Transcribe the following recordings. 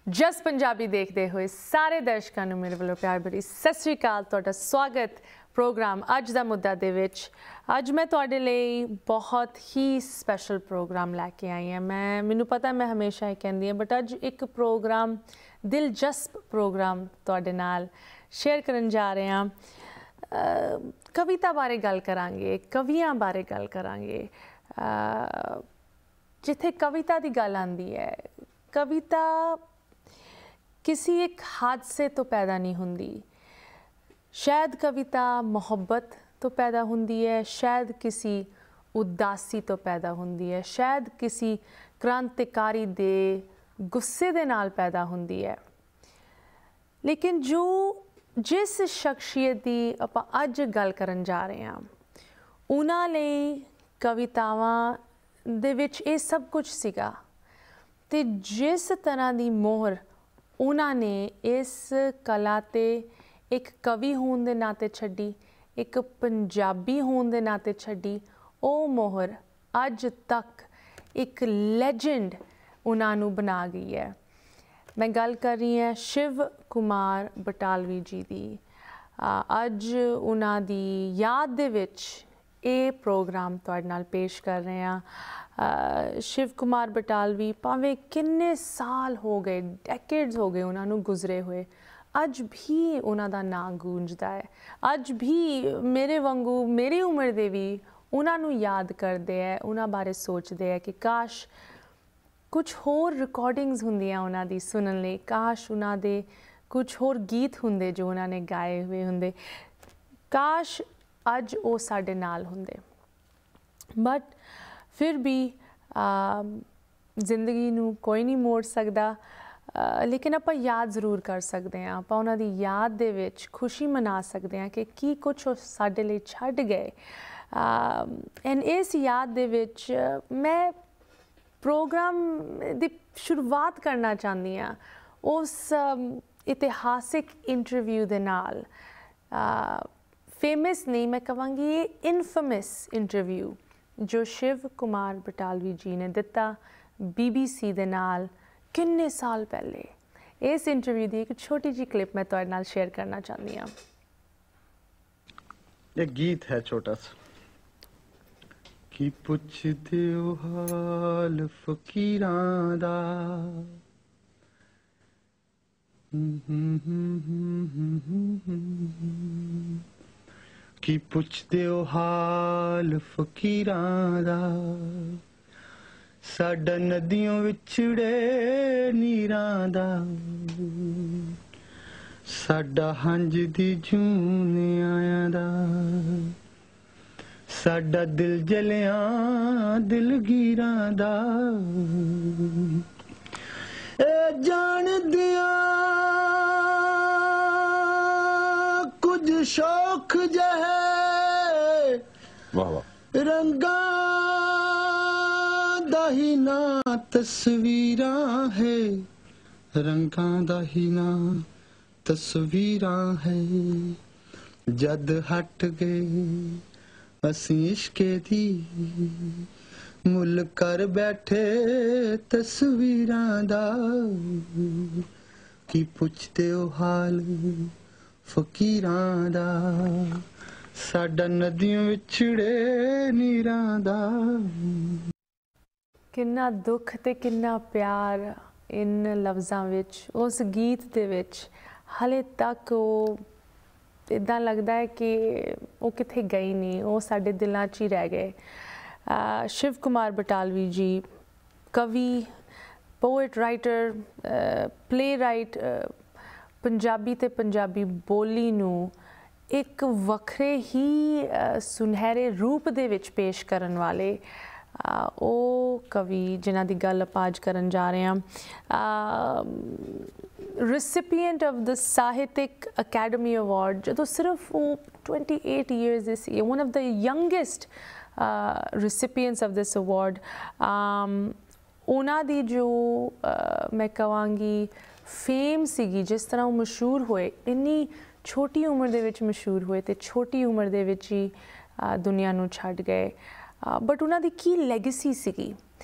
ਜਸ ਪੰਜਾਬੀ ਦੇਖਦੇ ਹੋਏ ਸਾਰੇ ਦਰਸ਼ਕਾਂ ਨੂੰ ਮੇਰੇ ਵੱਲੋਂ ਪਿਆਰ ਭਰੀ ਸਤਿ ਸ੍ਰੀ ਅਕਾਲ। ਤੁਹਾਡਾ ਸਵਾਗਤ ਪ੍ਰੋਗਰਾਮ ਅੱਜ ਦਾ ਮੁੱਦਾ ਦੇ ਵਿੱਚ। ਅੱਜ ਮੈਂ ਤੁਹਾਡੇ ਲਈ ਬਹੁਤ ਹੀ ਸਪੈਸ਼ਲ ਪ੍ਰੋਗਰਾਮ ਲੈ ਕੇ ਆਈ ਹਾਂ। ਮੈਨੂੰ ਪਤਾ ਮੈਂ ਹਮੇਸ਼ਾ ਹੀ ਕਹਿੰਦੀ ਹਾਂ, ਬਟ ਅੱਜ ਇੱਕ ਪ੍ਰੋਗਰਾਮ ਦਿਲਚਸਪ ਪ੍ਰੋਗਰਾਮ ਤੁਹਾਡੇ ਨਾਲ ਸ਼ੇਅਰ ਕਰਨ ਜਾ ਰਹੇ ਹਾਂ। ਕਵਿਤਾ ਬਾਰੇ ਗੱਲ ਕਰਾਂਗੇ, ਕਵੀਆਂ ਬਾਰੇ ਗੱਲ ਕਰਾਂਗੇ। ਜਿੱਥੇ ਕਵਿਤਾ ਦੀ ਗੱਲ ਆਉਂਦੀ ਹੈ, ਕਵਿਤਾ किसी एक हादसे तो पैदा नहीं होंदी। शायद कविता मोहब्बत तो पैदा होंदी है, शायद किसी उदासी तो पैदा होंदी है, शायद किसी क्रांतिकारी दे गुस्से दे नाल पैदा होंदी है। लेकिन जिस शख्सियत की आपां अज गल करन जा रहे हैं, उन्हां लई कवितावां दे विच इह सब कुछ सीगा ते जिस तरह की मोहर उन्होंने इस कला ते एक कवि होने के नाते छड्डी, एक पंजाबी होने के नाते छड्डी, वो मोहर अज तक एक लैजेंड उन्होंने बना गई है। मैं गल कर रही हैं शिव कुमार बटालवी जी की। अज उन्हां दी याद दे विच ये प्रोग्राम तुहाडे नाल पेश कर रहे हैं। शिव कुमार बटालवी भावें किन्ने साल हो गए, डेकेड्स हो गए उन्होंने गुजरे हुए, अज भी उन्हों नाम गूंजता है। अज भी मेरे वांगू मेरी उम्र दे भी उन्होंने याद करते हैं, उन्होंने बारे सोचते हैं कि काश कुछ होर रिकॉर्डिंग्स होंदियां उन्हों दी सुनन लई, काश उन्हों दे कुछ होर गीत होंदे जो उन्होंने गाए हुए होंदे, काश अज वो साडे नाल होंदे। बट फिर भी जिंदगी नूं कोई नहीं मोड़ सकता, लेकिन आपां याद जरूर कर सकते हैं। आपां उन्हां दी याद दे विच खुशी मना सकते हैं कि की कुछ वो साडे लई छड्ड गए। एंड इस याद दे विच मैं प्रोग्राम दी शुरुआत करना चाहती हाँ उस इतिहासिक इंटरव्यू दे नाल। फेमस नहीं, मैं कहांगी ये इनफेमस इंटरव्यू जो शिव कुमार बटालवी जी ने दिता BBC दे नाल किन्ने साल पहले। इस इंटरव्यू की एक छोटी जी क्लिप मैं तुहाडे नाल शेयर करना चाहती हाँ। एक गीत है छोटा सा कि पुछदे ओ हाल फकीरां दा, कि पुछदे ओ हाल फकीरां दा, साडा नदियों विछड़े नीरां दा, साडा हंज दी जून आयां दा, साडा दिल जलिया दिलगीरां दा, ए जान दिया कुछ शौक जहे रंगा दा ही ना तस्वीरां है, रंगा दा ही ना तस्वीरां है, जद हट गए असी इश्के दी मुल कर बैठे तस्वीरां दा, की पुछदे ओ हाल फकीरां दा, साडा नदियों विछड़े नीरां दा। किन्ना दुख ते किन्ना प्यार इन लफ्ज़ां विच, उस गीत दे विच हाले तक वो इदां लगदा है कि वो किथे गई नहीं, वो साडे दिलां च ही रह गए। शिव कुमार बटालवी जी कवि, poet, writer, playwright, Punjabi ते पंजाबी बोली नूं एक वखरे ही सुनहरे रूप दे विच पेश करन वाले ओ कवि जिन्हां दी गल आपां अज करन जा रहे हैं। रिसिपिएंट ऑफ द साहित्यिक अकैडमी अवार्ड जो सिर्फ वो 28 years this year, one of the youngest recipients of this award. उन्हां दी जो मैं कहांगी फेम सीगी, जिस तरह वो मशहूर होए, इन्नी छोटी उम्र दे विच मशहूर होए ते छोटी उम्र दे विच ही दुनिया नूं छड्ड गए। बट उन्हां दी की लैगेसी सीगी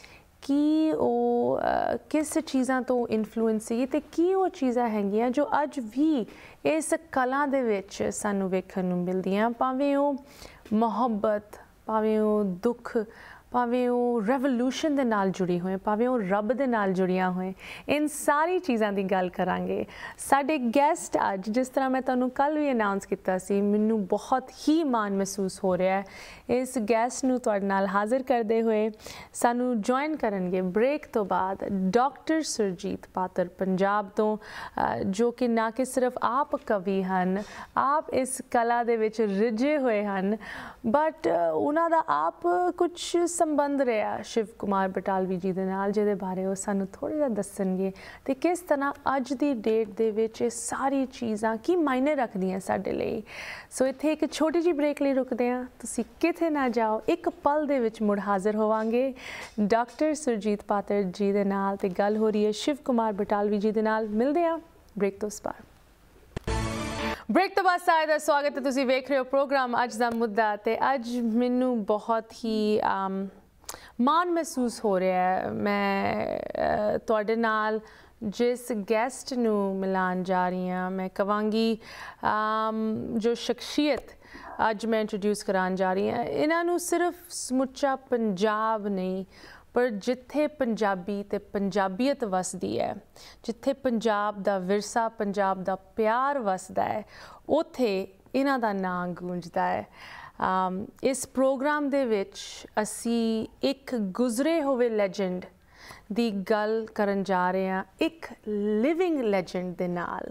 ਕੀ ਉਹ ਕਿਸ ਚੀਜ਼ਾਂ ਤੋਂ ਇਨਫਲੂਐਂਸ ਸੀ ਤੇ ਕੀ ਉਹ ਚੀਜ਼ਾਂ ਹੈਗੀਆਂ ਜੋ ਅੱਜ ਵੀ ਇਸ ਕਲਾ ਦੇ ਵਿੱਚ ਸਾਨੂੰ ਵੇਖਣ ਨੂੰ ਮਿਲਦੀਆਂ, ਭਾਵੇਂ ਉਹ ਮੁਹੱਬਤ, ਭਾਵੇਂ ਉਹ ਦੁੱਖ, ਭਾਵੇਂ ਉਹ ਰੈਵੋਲੂਸ਼ਨ ਦੇ ਨਾਲ ਜੁੜੀ ਹੋਏ, ਭਾਵੇਂ ਉਹ ਰੱਬ ਦੇ ਨਾਲ ਜੁੜੀਆਂ ਹੋਏ, ਇਨ ਸਾਰੀ ਚੀਜ਼ਾਂ ਦੀ ਗੱਲ ਕਰਾਂਗੇ। ਸਾਡੇ ਗੈਸਟ ਅੱਜ, ਜਿਸ ਤਰ੍ਹਾਂ ਮੈਂ ਤੁਹਾਨੂੰ ਕੱਲ੍ਹ ਵੀ ਅਨਾਉਂਸ ਕੀਤਾ ਸੀ, ਮੈਨੂੰ ਬਹੁਤ ਹੀ ਮਾਣ ਮਹਿਸੂਸ ਹੋ ਰਿਹਾ ਹੈ ਇਸ ਗੈਸਟ ਨੂੰ ਤੁਹਾਡੇ ਨਾਲ ਹਾਜ਼ਰ ਕਰਦੇ ਹੋਏ। ਸਾਨੂੰ ਜੁਆਇਨ ਕਰਨਗੇ ਬ੍ਰੇਕ ਤੋਂ ਬਾਅਦ ਡਾਕਟਰ ਸੁਰਜੀਤ ਪਾਤਰ ਪੰਜਾਬ ਤੋਂ, ਜੋ ਕਿ ਨਾ ਕਿ ਸਿਰਫ ਆਪ ਕਵੀ ਹਨ, ਆਪ ਇਸ ਕਲਾ ਦੇ ਵਿੱਚ ਰਿਝੇ ਹੋਏ ਹਨ, ਬਟ ਉਹਨਾਂ ਦਾ ਆਪ ਕੁਛ ਸੰਬੰਧ ਰਿਹਾ ਸ਼ਿਵ ਕੁਮਾਰ ਬਟਾਲਵੀ ਜੀ ਦੇ ਨਾਲ, ਜਿਹਦੇ ਬਾਰੇ ਉਹ ਸਾਨੂੰ ਥੋੜ੍ਹਾ ਜਿਹਾ ਦੱਸਣਗੇ ਤੇ ਕਿਸ ਤਰ੍ਹਾਂ ਅੱਜ ਦੀ ਡੇਟ ਦੇ ਵਿੱਚ ਇਹ ਸਾਰੀ ਚੀਜ਼ਾਂ ਕੀ ਮਾਇਨੇ ਰੱਖਦੀਆਂ ਸਾਡੇ ਲਈ। ਸੋ ਇੱਥੇ ਇੱਕ ਛੋਟੀ ਜਿਹੀ ਬ੍ਰੇਕ ਲਈ ਰੁਕਦੇ ਹਾਂ, ਤੁਸੀਂ ਕਿਤੇ ਨਾ ਜਾਓ, ਇੱਕ ਪਲ ਦੇ ਵਿੱਚ ਮੁੜ ਹਾਜ਼ਰ ਹੋਵਾਂਗੇ ਡਾਕਟਰ ਸੁਰਜੀਤ ਪਾਤਰ ਜੀ ਦੇ ਨਾਲ ਤੇ ਗੱਲ ਹੋ ਰਹੀ ਹੈ ਸ਼ਿਵ ਕੁਮਾਰ ਬਟਾਲਵੀ ਜੀ ਦੇ ਨਾਲ। ਮਿਲਦੇ ਹਾਂ ਬ੍ਰੇਕ ਤੋਂ ਬਾਅਦ। ਬ੍ਰੇਕ ਤੋਂ ਬਾਅਦ ਸਾਰਿਆਂ ਦਾ ਸਵਾਗਤ ਹੈ। ਤੁਸੀਂ ਵੇਖ ਰਹੇ ਹੋ ਪ੍ਰੋਗਰਾਮ ਅੱਜ ਦਾ ਮੁੱਦਾ ਤੇ ਅੱਜ ਮੈਨੂੰ ਬਹੁਤ ਹੀ ਮਾਣ ਮਹਿਸੂਸ ਹੋ ਰਿਹਾ ਹੈ। ਮੈਂ ਤੁਹਾਡੇ ਨਾਲ ਜਿਸ ਗੈਸਟ ਨੂੰ ਮਿਲਾਉਣ ਜਾ ਰਹੀ ਹਾਂ, ਮੈਂ ਕਹਾਂਗੀ ਜੋ ਸ਼ਖਸੀਅਤ ਅੱਜ ਮੈਂ ਇੰਟਰੋਡਿਊਸ ਕਰਾਉਣ ਜਾ ਰਹੀ ਹਾਂ, ਇਹਨਾਂ ਨੂੰ ਸਿਰਫ ਸਮੁੱਚਾ ਪੰਜਾਬ ਨਹੀਂ, ਪਰ ਜਿੱਥੇ ਪੰਜਾਬੀ ਤੇ ਪੰਜਾਬੀਅਤ ਵਸਦੀ ਹੈ, ਜਿੱਥੇ ਪੰਜਾਬ ਦਾ ਵਿਰਸਾ, ਪੰਜਾਬ ਦਾ ਪਿਆਰ ਵਸਦਾ ਹੈ, ਉੱਥੇ ਇਹਨਾਂ ਦਾ ਨਾਂ ਗੂੰਜਦਾ ਹੈ। ਇਸ ਪ੍ਰੋਗਰਾਮ ਦੇ ਵਿੱਚ ਅਸੀਂ ਇੱਕ ਗੁਜ਼ਰੇ ਹੋਏ ਲੈਜੈਂਡ ਦੀ ਗੱਲ ਕਰਨ ਜਾ ਰਹੇ ਹਾਂ, ਇੱਕ ਲਿਵਿੰਗ ਲੈਜੈਂਡ ਦੇ ਨਾਲ।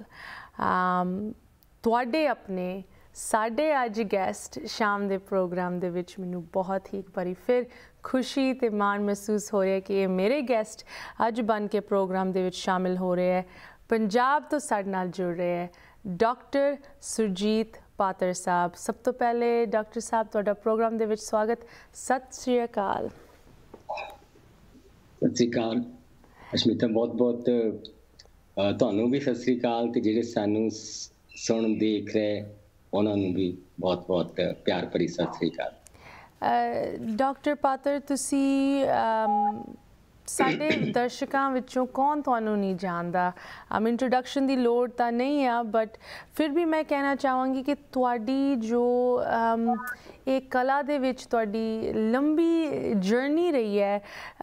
ਤੁਹਾਡੇ ਆਪਣੇ ਸਾਡੇ ਅੱਜ ਗੈਸਟ ਸ਼ਾਮ ਦੇ ਪ੍ਰੋਗਰਾਮ ਦੇ ਵਿੱਚ ਮੈਨੂੰ ਬਹੁਤ ਹੀ ਇੱਕ ਵਾਰੀ ਫਿਰ ਖੁਸ਼ੀ ਤੇ ਮਾਣ ਮਹਿਸੂਸ ਹੋ ਰਿਹਾ ਕਿ ਇਹ ਮੇਰੇ ਗੈਸਟ ਅੱਜ ਬਣ ਕੇ ਪ੍ਰੋਗਰਾਮ ਦੇ ਵਿੱਚ ਸ਼ਾਮਿਲ ਹੋ ਰਹੇ ਹੈ, ਪੰਜਾਬ ਤੋਂ ਸਾਡੇ ਨਾਲ ਜੁੜ ਰਹੇ ਹੈ ਡਾਕਟਰ ਸੁਰਜੀਤ ਪਾਤਰ ਸਾਹਿਬ। ਸਭ ਤੋਂ ਪਹਿਲੇ ਡਾਕਟਰ ਸਾਹਿਬ ਤੁਹਾਡਾ ਪ੍ਰੋਗਰਾਮ ਦੇ ਵਿੱਚ ਸਵਾਗਤ। ਸਤਿ ਸ਼੍ਰੀ ਅਕਾਲ। ਸਤਿ ਸ਼੍ਰੀ ਅਕਾਲ ਅਸ਼ਮਿਤਾ, ਬਹੁਤ ਬਹੁਤ ਤੁਹਾਨੂੰ ਵੀ ਸਤਿ ਸ਼੍ਰੀ ਅਕਾਲ ਤੇ ਜਿਹੜੇ ਸਾਨੂੰ ਸੁਣ ਦੇਖ ਰਹੇ ਉਹਨਾਂ ਨੂੰ ਵੀ ਬਹੁਤ ਬਹੁਤ ਪਿਆਰ ਭਰੀ ਸਤਿ ਸ਼੍ਰੀ ਅਕਾਲ। ਡਾਕਟਰ ਪਾਤਰ, ਤੁਸੀਂ ਸਾਡੇ ਦਰਸ਼ਕਾਂ ਵਿੱਚੋਂ ਕੌਣ ਤੁਹਾਨੂੰ ਨਹੀਂ ਜਾਣਦਾ? ਇੰਟਰੋਡਕਸ਼ਨ ਦੀ ਲੋੜ ਤਾਂ ਨਹੀਂ ਆ, ਬਟ ਫਿਰ ਵੀ ਮੈਂ ਕਹਿਣਾ ਚਾਹਾਂਗੀ ਕਿ ਤੁਹਾਡੀ ਜੋ ਇਹ ਕਲਾ ਦੇ ਵਿੱਚ ਤੁਹਾਡੀ ਲੰਬੀ ਜਰਨੀ ਰਹੀ ਹੈ,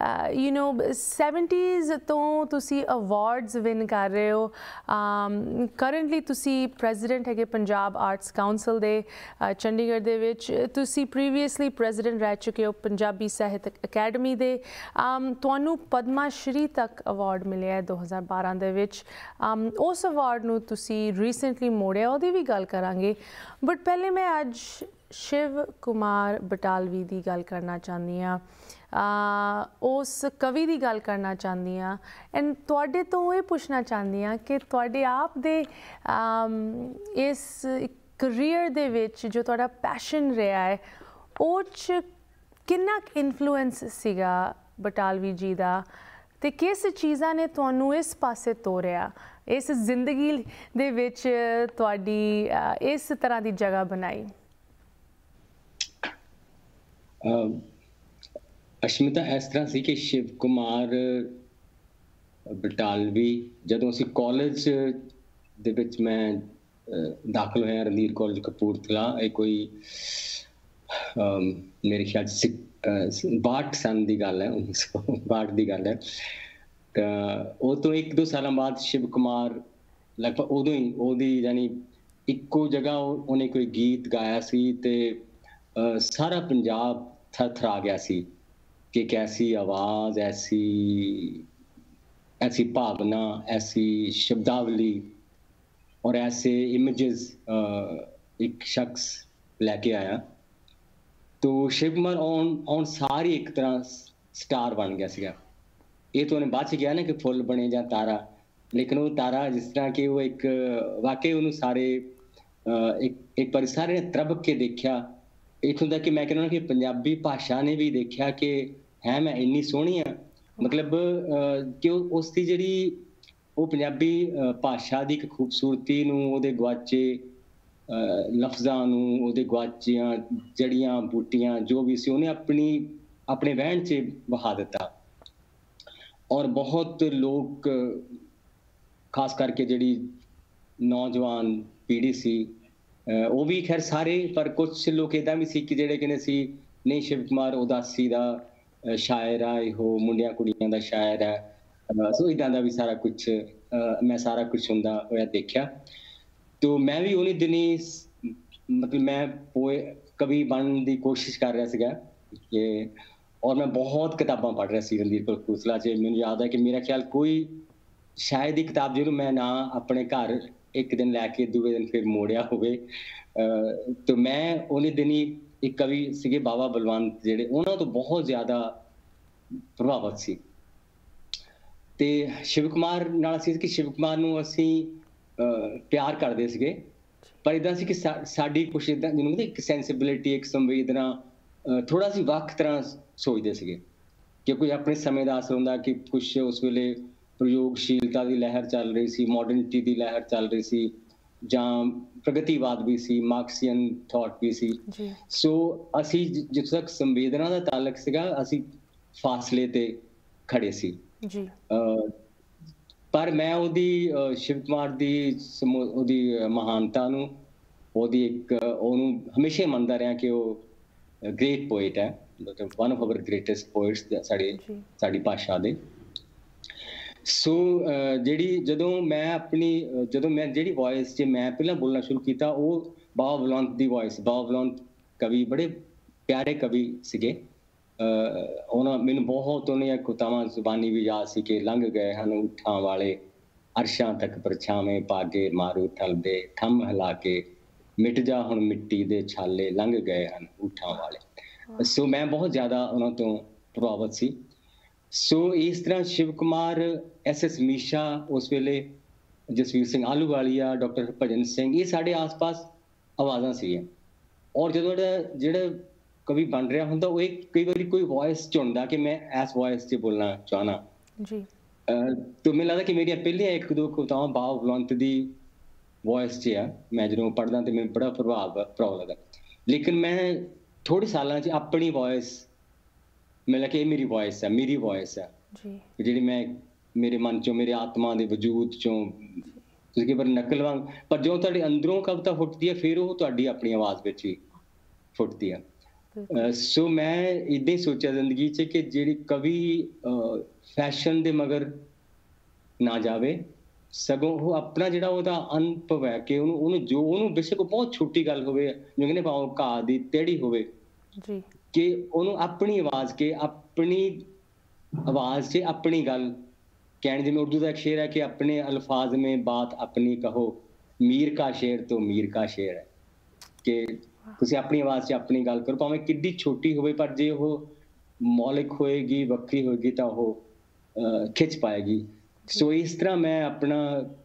70s ਤੋਂ ਤੁਸੀਂ ਅਵਾਰਡਸ ਵਿਨ ਕਰ ਰਹੇ ਹੋ। ਕਰੰਟਲੀ ਤੁਸੀਂ ਪ੍ਰੈਜ਼ੀਡੈਂਟ ਹੈਗੇ ਪੰਜਾਬ ਆਰਟਸ ਕਾਉਂਸਲ ਦੇ ਚੰਡੀਗੜ੍ਹ ਦੇ ਵਿੱਚ। ਤੁਸੀਂ ਪ੍ਰੀਵੀਅਸਲੀ ਪ੍ਰੈਜ਼ੀਡੈਂਟ ਰਹਿ ਚੁੱਕੇ ਹੋ ਪੰਜਾਬੀ ਸਾਹਿਤਕ ਅਕੈਡਮੀ ਦੇ। ਤੁਹਾਨੂੰ ਪਦਮਾ ਸ਼੍ਰੀ ਤੱਕ ਅਵਾਰਡ ਮਿਲਿਆ 2012 ਦੇ ਵਿੱਚ। ਉਸ ਅਵਾਰਡ ਨੂੰ ਤੁਸੀਂ ਰੀਸੈਂਟਲੀ ਮੋੜਿਆ, ਉਹਦੀ ਵੀ ਗੱਲ ਕਰਾਂਗੇ, ਬਟ ਪਹਿਲੇ ਮੈਂ ਅੱਜ ਸ਼ਿਵ ਕੁਮਾਰ ਬਟਾਲਵੀ ਦੀ ਗੱਲ ਕਰਨਾ ਚਾਹੁੰਦੀ ਹਾਂ, ਉਸ ਕਵੀ ਦੀ ਗੱਲ ਕਰਨਾ ਚਾਹੁੰਦੀ ਹਾਂ, ਐਂਡ ਤੁਹਾਡੇ ਤੋਂ ਇਹ ਪੁੱਛਣਾ ਚਾਹੁੰਦੀ ਹਾਂ ਕਿ ਤੁਹਾਡੇ ਆਪ ਦੇ ਇਸ ਕਰੀਅਰ ਦੇ ਵਿੱਚ ਜੋ ਤੁਹਾਡਾ ਪੈਸ਼ਨ ਰਿਹਾ ਹੈ, ਉਹ 'ਚ ਕਿੰਨਾ ਇਨਫਲੂਐਂਸ ਸੀਗਾ ਬਟਾਲਵੀ ਜੀ ਦਾ, ਤੇ ਕਿਸ ਚੀਜ਼ਾਂ ਨੇ ਤੁਹਾਨੂੰ ਇਸ ਪਾਸੇ ਤੋਰਿਆ, ਇਸ ਜ਼ਿੰਦਗੀ ਦੇ ਵਿੱਚ ਤੁਹਾਡੀ ਇਸ ਤਰ੍ਹਾਂ ਦੀ ਜਗ੍ਹਾ ਬਣਾਈ? ਅਸ਼ਮਿਤਾ, ਇਸ ਤਰ੍ਹਾਂ ਸੀ ਕਿ ਸ਼ਿਵ ਕੁਮਾਰ ਬਟਾਲਵੀ, ਜਦੋਂ ਅਸੀਂ ਕਾਲਜ ਦੇ ਵਿੱਚ ਮੈਂ ਦਾਖਲ ਹੋਇਆ ਰਣਧੀਰ ਕਾਲਜ ਕਪੂਰਥਲਾ, ਇਹ ਕੋਈ ਮੇਰੇ ਖਿਆਲ 62 ਸਾਲ ਦੀ ਗੱਲ ਹੈ, 1962 ਦੀ ਗੱਲ ਹੈ। ਤਾਂ ਉਹ ਤੋਂ 1-2 ਸਾਲਾਂ ਬਾਅਦ ਸ਼ਿਵ ਕੁਮਾਰ ਲਗਭਗ ਉਦੋਂ ਹੀ ਉਹਦੀ ਯਾਨੀ ਇੱਕੋ ਜਗ੍ਹਾ ਉਹਨੇ ਕੋਈ ਗੀਤ ਗਾਇਆ ਸੀ ਤੇ ਸਾਰਾ ਪੰਜਾਬ ਥਰ-ਥਰਾ ਗਿਆ ਸੀ ਕਿ ਕੈਸੀ ਆਵਾਜ਼, ऐसी भावना, ऐसी शब्दावली और ऐसे इमेजेस एक शख्स लेके आया। तो शिव कुमार ऑन सारी एक तरह स्टार बन गया सीगा। ये तो उन्हें बाद च किया ना कि फुल बने जा तारा, लेकिन वो तारा जिस तरह कि वो एक वाकई उन्होंने सारे एक बार सारे ने तरब के देखा। इतों तक कि मैं कहना कि पंजाबी भाषा ने भी देखा कि है मैं इन्नी सोहनी हाँ, मतलब कि उसकी जिहड़ी वो पंजाबी भाषा की एक खूबसूरती नूं, उहदे गुआचे लफ्ज़ां नूं, उहदे गुआचियां जड़ियां बूटियां जो भी सी उन्हें अपने वहन च बहा दिता। और बहुत लोग खास करके जिहड़ी नौजवान पीढ़ी सी ਉਹ ਵੀ ਖੈਰ ਸਾਰੇ, ਪਰ ਕੁਝ ਲੋਕ ਇੱਦਾਂ ਵੀ ਸੀ ਕਿ ਜਿਹੜੇ ਕਹਿੰਦੇ ਸੀ ਨਹੀਂ ਸ਼ਿਵ ਕੁਮਾਰ ਉਦਾਸੀ ਦਾ ਸ਼ਾਇਰ ਆ, ਇਹੋ ਮੁੰਡਿਆਂ ਕੁੜੀਆਂ ਦਾ ਸ਼ਾਇਰ ਹੈ। ਸੋ ਇੱਦਾਂ ਦਾ ਵੀ ਸਾਰਾ ਕੁਝ ਮੈਂ ਸਾਰਾ ਕੁਝ ਹੁੰਦਾ ਹੋਇਆ ਦੇਖਿਆ। ਤੋ ਮੈਂ ਵੀ ਉਹਨੇ ਦਿਨੀ ਮਤਲਬ ਮੈਂ ਕਵੀ ਬਣਨ ਦੀ ਕੋਸ਼ਿਸ਼ ਕਰ ਰਿਹਾ ਸੀਗਾ ਕਿ ਔਰ ਮੈਂ ਬਹੁਤ ਕਿਤਾਬਾਂ ਪੜ੍ਹ ਰਿਹਾ ਸੀ ਰਣਧੀਰ ਕਪੂਰਥਲਾ 'ਚ। ਮੈਨੂੰ ਯਾਦ ਹੈ ਕਿ ਮੇਰਾ ਖਿਆਲ ਕੋਈ ਸ਼ਾਇਦ ਹੀ ਕਿਤਾਬ ਜਿਹਨੂੰ ਮੈਂ ਨਾ ਆਪਣੇ ਘਰ ਇੱਕ ਦਿਨ ਲੈ ਕੇ ਦੂਏ ਦਿਨ ਫਿਰ ਮੋੜਿਆ ਹੋਵੇ। ਤੇ ਮੈਂ ਉਹਨੇ ਦਿਨੀ ਇੱਕ ਕਵੀ ਸੀਗੇ ਬਾਬਾ ਬਲਵੰਤ, ਜਿਹੜੇ ਉਹਨਾਂ ਤੋਂ ਬਹੁਤ ਜ਼ਿਆਦਾ ਪ੍ਰਭਾਵਿਤ ਸੀ। ਤੇ ਸ਼ਿਵ ਕੁਮਾਰ ਨਾਲ ਅਸੀਂ ਕਿ ਸ਼ਿਵ ਕੁਮਾਰ ਨੂੰ ਅਸੀਂ ਪਿਆਰ ਕਰਦੇ ਸੀਗੇ, ਪਰ ਇੱਦਾਂ ਸੀ ਕਿ ਸਾਡੀ ਕੁਛ ਇੱਦਾਂ ਜਿਹਨੂੰ ਇੱਕ ਸੈਂਸਿਬਿਲਿਟੀ, ਇੱਕ ਸੰਵੇਦਨਾ ਥੋੜ੍ਹਾ ਸੀ ਵੱਖ ਤਰ੍ਹਾਂ ਸੋਚਦੇ ਸੀਗੇ ਕਿ ਕੋਈ ਆਪਣੇ ਸਮੇਂ ਦਾ ਅਸਰ ਹੁੰਦਾ ਕਿ ਕੁਛ ਉਸ ਵੇਲੇ ਪ੍ਰਯੋਗਸ਼ੀਲਤਾ ਦੀ ਲਹਿਰ ਚੱਲ ਰਹੀ ਸੀ, ਮਾਡਰਨਿਟੀ ਦੀ ਲਹਿਰ ਚੱਲ ਰਹੀ ਸੀ, ਜਾਂ ਪ੍ਰਗਤੀਵਾਦ ਵੀ ਸੀ, ਮਾਰਕਸੀਅਨ ਥਾਟ ਵੀ ਸੀ। ਸੋ ਅਸੀਂ ਜਿੱਥੇ ਤੱਕ ਸੰਵੇਦਨਾ ਦਾ ਤਾਲੁਕ ਸੀਗਾ ਅਸੀਂ ਫਾਸਲੇ ਤੇ ਖੜੇ ਸੀ। ਪਰ ਮੈਂ ਉਹਦੀ ਸ਼ਿਵ ਕੁਮਾਰ ਦੀ ਉਹਦੀ ਮਹਾਨਤਾ ਨੂੰ, ਉਹਦੀ ਉਹਨੂੰ ਹਮੇਸ਼ਾ ਮੰਨਦਾ ਰਿਹਾ ਕਿ ਉਹ ਗ੍ਰੇਟ ਪੋਇਟ ਹੈ, ਮਤਲਬ one of our greatest poets ਸਾਡੀ ਭਾਸ਼ਾ ਦੇ। ਸੋ ਜਦੋਂ ਮੈਂ ਜਿਹੜੀ ਵੋਇਸ 'ਚ ਮੈਂ ਪਹਿਲਾਂ ਬੋਲਣਾ ਸ਼ੁਰੂ ਕੀਤਾ ਉਹ ਬਾਬਾ ਬਲਵੰਤ ਦੀ ਵੋਇਸ। ਬਾਬਾ ਬਲਵੰਤ ਕਵੀ ਬੜੇ ਪਿਆਰੇ ਕਵੀ ਸੀਗੇ। ਉਹਨਾਂ ਮੈਨੂੰ ਬਹੁਤ ਉਹਨੀਆਂ ਕਵਿਤਾਵਾਂ ਜ਼ੁਬਾਨੀ ਵੀ ਯਾਦ ਸੀ ਕਿ ਲੰਘ ਗਏ ਹਨ ਊਠਾਂ ਵਾਲੇ, ਅਰਸ਼ਾਂ ਤੱਕ ਪਰਛਾਵੇਂ ਪਾ ਕੇ ਮਾਰੂ ਥਲਦੇ, ਥੰਮ ਹਿਲਾ ਕੇ ਮਿਟ ਜਾ ਹੁਣ ਮਿੱਟੀ ਦੇ ਛਾਲੇ, ਲੰਘ ਗਏ ਹਨ ਊਠਾਂ ਵਾਲੇ। ਸੋ ਮੈਂ ਬਹੁਤ ਜ਼ਿਆਦਾ ਉਹਨਾਂ ਤੋਂ ਪ੍ਰਭਾਵਿਤ ਸੀ। ਸੋ ਇਸ ਤਰ੍ਹਾਂ ਸ਼ਿਵ ਕੁਮਾਰ, SS ਮੀਸ਼ਾ ਉਸ ਵੇਲੇ, ਜਸਵੀਰ ਸਿੰਘ ਆਹਲੂਵਾਲੀਆ, ਡਾਕਟਰ ਹਰਭਜਨ ਸਿੰਘ, ਇਹ ਸਾਡੇ ਆਸ-ਪਾਸ ਆਵਾਜ਼ਾਂ ਸੀਗੀਆਂ। ਔਰ ਜਦੋਂ ਜਿਹੜਾ ਕਵੀ ਬਣ ਰਿਹਾ ਹੁੰਦਾ ਉਹ ਕਈ ਵਾਰੀ ਕੋਈ ਵੋਇਸ ਚੁਣਦਾ ਕਿ ਮੈਂ ਇਸ ਵੋਇਸ 'ਚ ਬੋਲਣਾ ਚਾਹਣਾ ਜੀ। ਤਾਂ ਮੈਨੂੰ ਲੱਗਦਾ ਕਿ ਮੇਰੀਆਂ ਪਹਿਲੀਆਂ 1-2 ਕਵਿਤਾਵਾਂ ਬਾਬਾ ਬਲਵੰਤ ਦੀ ਵੋਇਸ 'ਚ ਆ। ਮੈਂ ਜਦੋਂ ਪੜ੍ਹਦਾ ਤੇ ਮੈਨੂੰ ਬੜਾ ਪ੍ਰਭਾਵ ਲੱਗਦਾ। ਲੇਕਿਨ ਮੈਂ ਥੋੜ੍ਹੇ ਸਾਲਾਂ 'ਚ ਆਪਣੀ ਵੋਇਸ, ਮੈਨੂੰ ਲੱਗਿਆ ਇਹ ਮੇਰੀ ਵੋਇਸ ਹੈ ਜਿਹੜੀ ਮੈਂ ਮੇਰੇ ਮਨ 'ਚੋਂ, ਮੇਰੇ ਆਤਮਾ ਦੇ ਵਜੂਦ 'ਚੋਂ, ਤੁਸੀਂ ਕਈ ਵਾਰ ਨਕਲ ਵਾਂਗ, ਪਰ ਜਦੋਂ ਤੁਹਾਡੇ ਅੰਦਰੋਂ ਕਵਿਤਾ ਫੁੱਟਦੀ ਹੈ ਫਿਰ ਉਹ ਤੁਹਾਡੀ ਆਪਣੀ ਆਵਾਜ਼ ਵਿੱਚ ਹੀ ਫੁੱਟਦੀ ਆ। ਸੋ ਮੈਂ ਇੱਦਾਂ ਹੀ ਸੋਚਿਆ ਜ਼ਿੰਦਗੀ 'ਚ ਕਿ ਜਿਹੜੀ ਕਵੀ ਫੈਸ਼ਨ ਦੇ ਮਗਰ ਨਾ ਜਾਵੇ, ਸਗੋਂ ਉਹ ਆਪਣਾ ਜਿਹੜਾ ਉਹਦਾ ਅਨੁਭਵ ਹੈ ਕਿ ਉਹਨੂੰ ਬੇਸ਼ੱਕ ਬਹੁਤ ਛੋਟੀ ਗੱਲ ਹੋਵੇ, ਜਿਵੇਂ ਕਹਿੰਦੇ ਭਾਵੇਂ ਘਾਹ ਦੀ ਟੇੜੀ ਹੋਵੇ, ਕਿ ਉਹਨੂੰ ਆਪਣੀ ਆਵਾਜ਼ 'ਚ ਆਪਣੀ ਗੱਲ ਕਹਿਣ। ਜਿਵੇਂ ਉਰਦੂ ਦਾ ਇੱਕ ਸ਼ੇਰ ਹੈ ਕਿ ਆਪਣੇ ਅਲਫਾਜ਼ ਮੇਂ ਬਾਤ ਆਪਣੀ ਕਹੋ, ਮੀਰ ਕਾ ਸ਼ੇਰ ਤੋਂ ਮੀਰ ਕਾ ਸ਼ੇਰ ਹੈ, ਕਿ ਤੁਸੀਂ ਆਪਣੀ ਆਵਾਜ਼ 'ਚ ਆਪਣੀ ਗੱਲ ਕਰੋ, ਭਾਵੇਂ ਕਿੱਡੀ ਛੋਟੀ ਹੋਵੇ, ਪਰ ਜੇ ਉਹ ਮੌਲਿਕ ਹੋਏਗੀ, ਵੱਖਰੀ ਹੋਏਗੀ ਤਾਂ ਉਹ ਖਿੱਚ ਪਾਏਗੀ। ਸੋ ਇਸ ਤਰ੍ਹਾਂ ਮੈਂ ਆਪਣਾ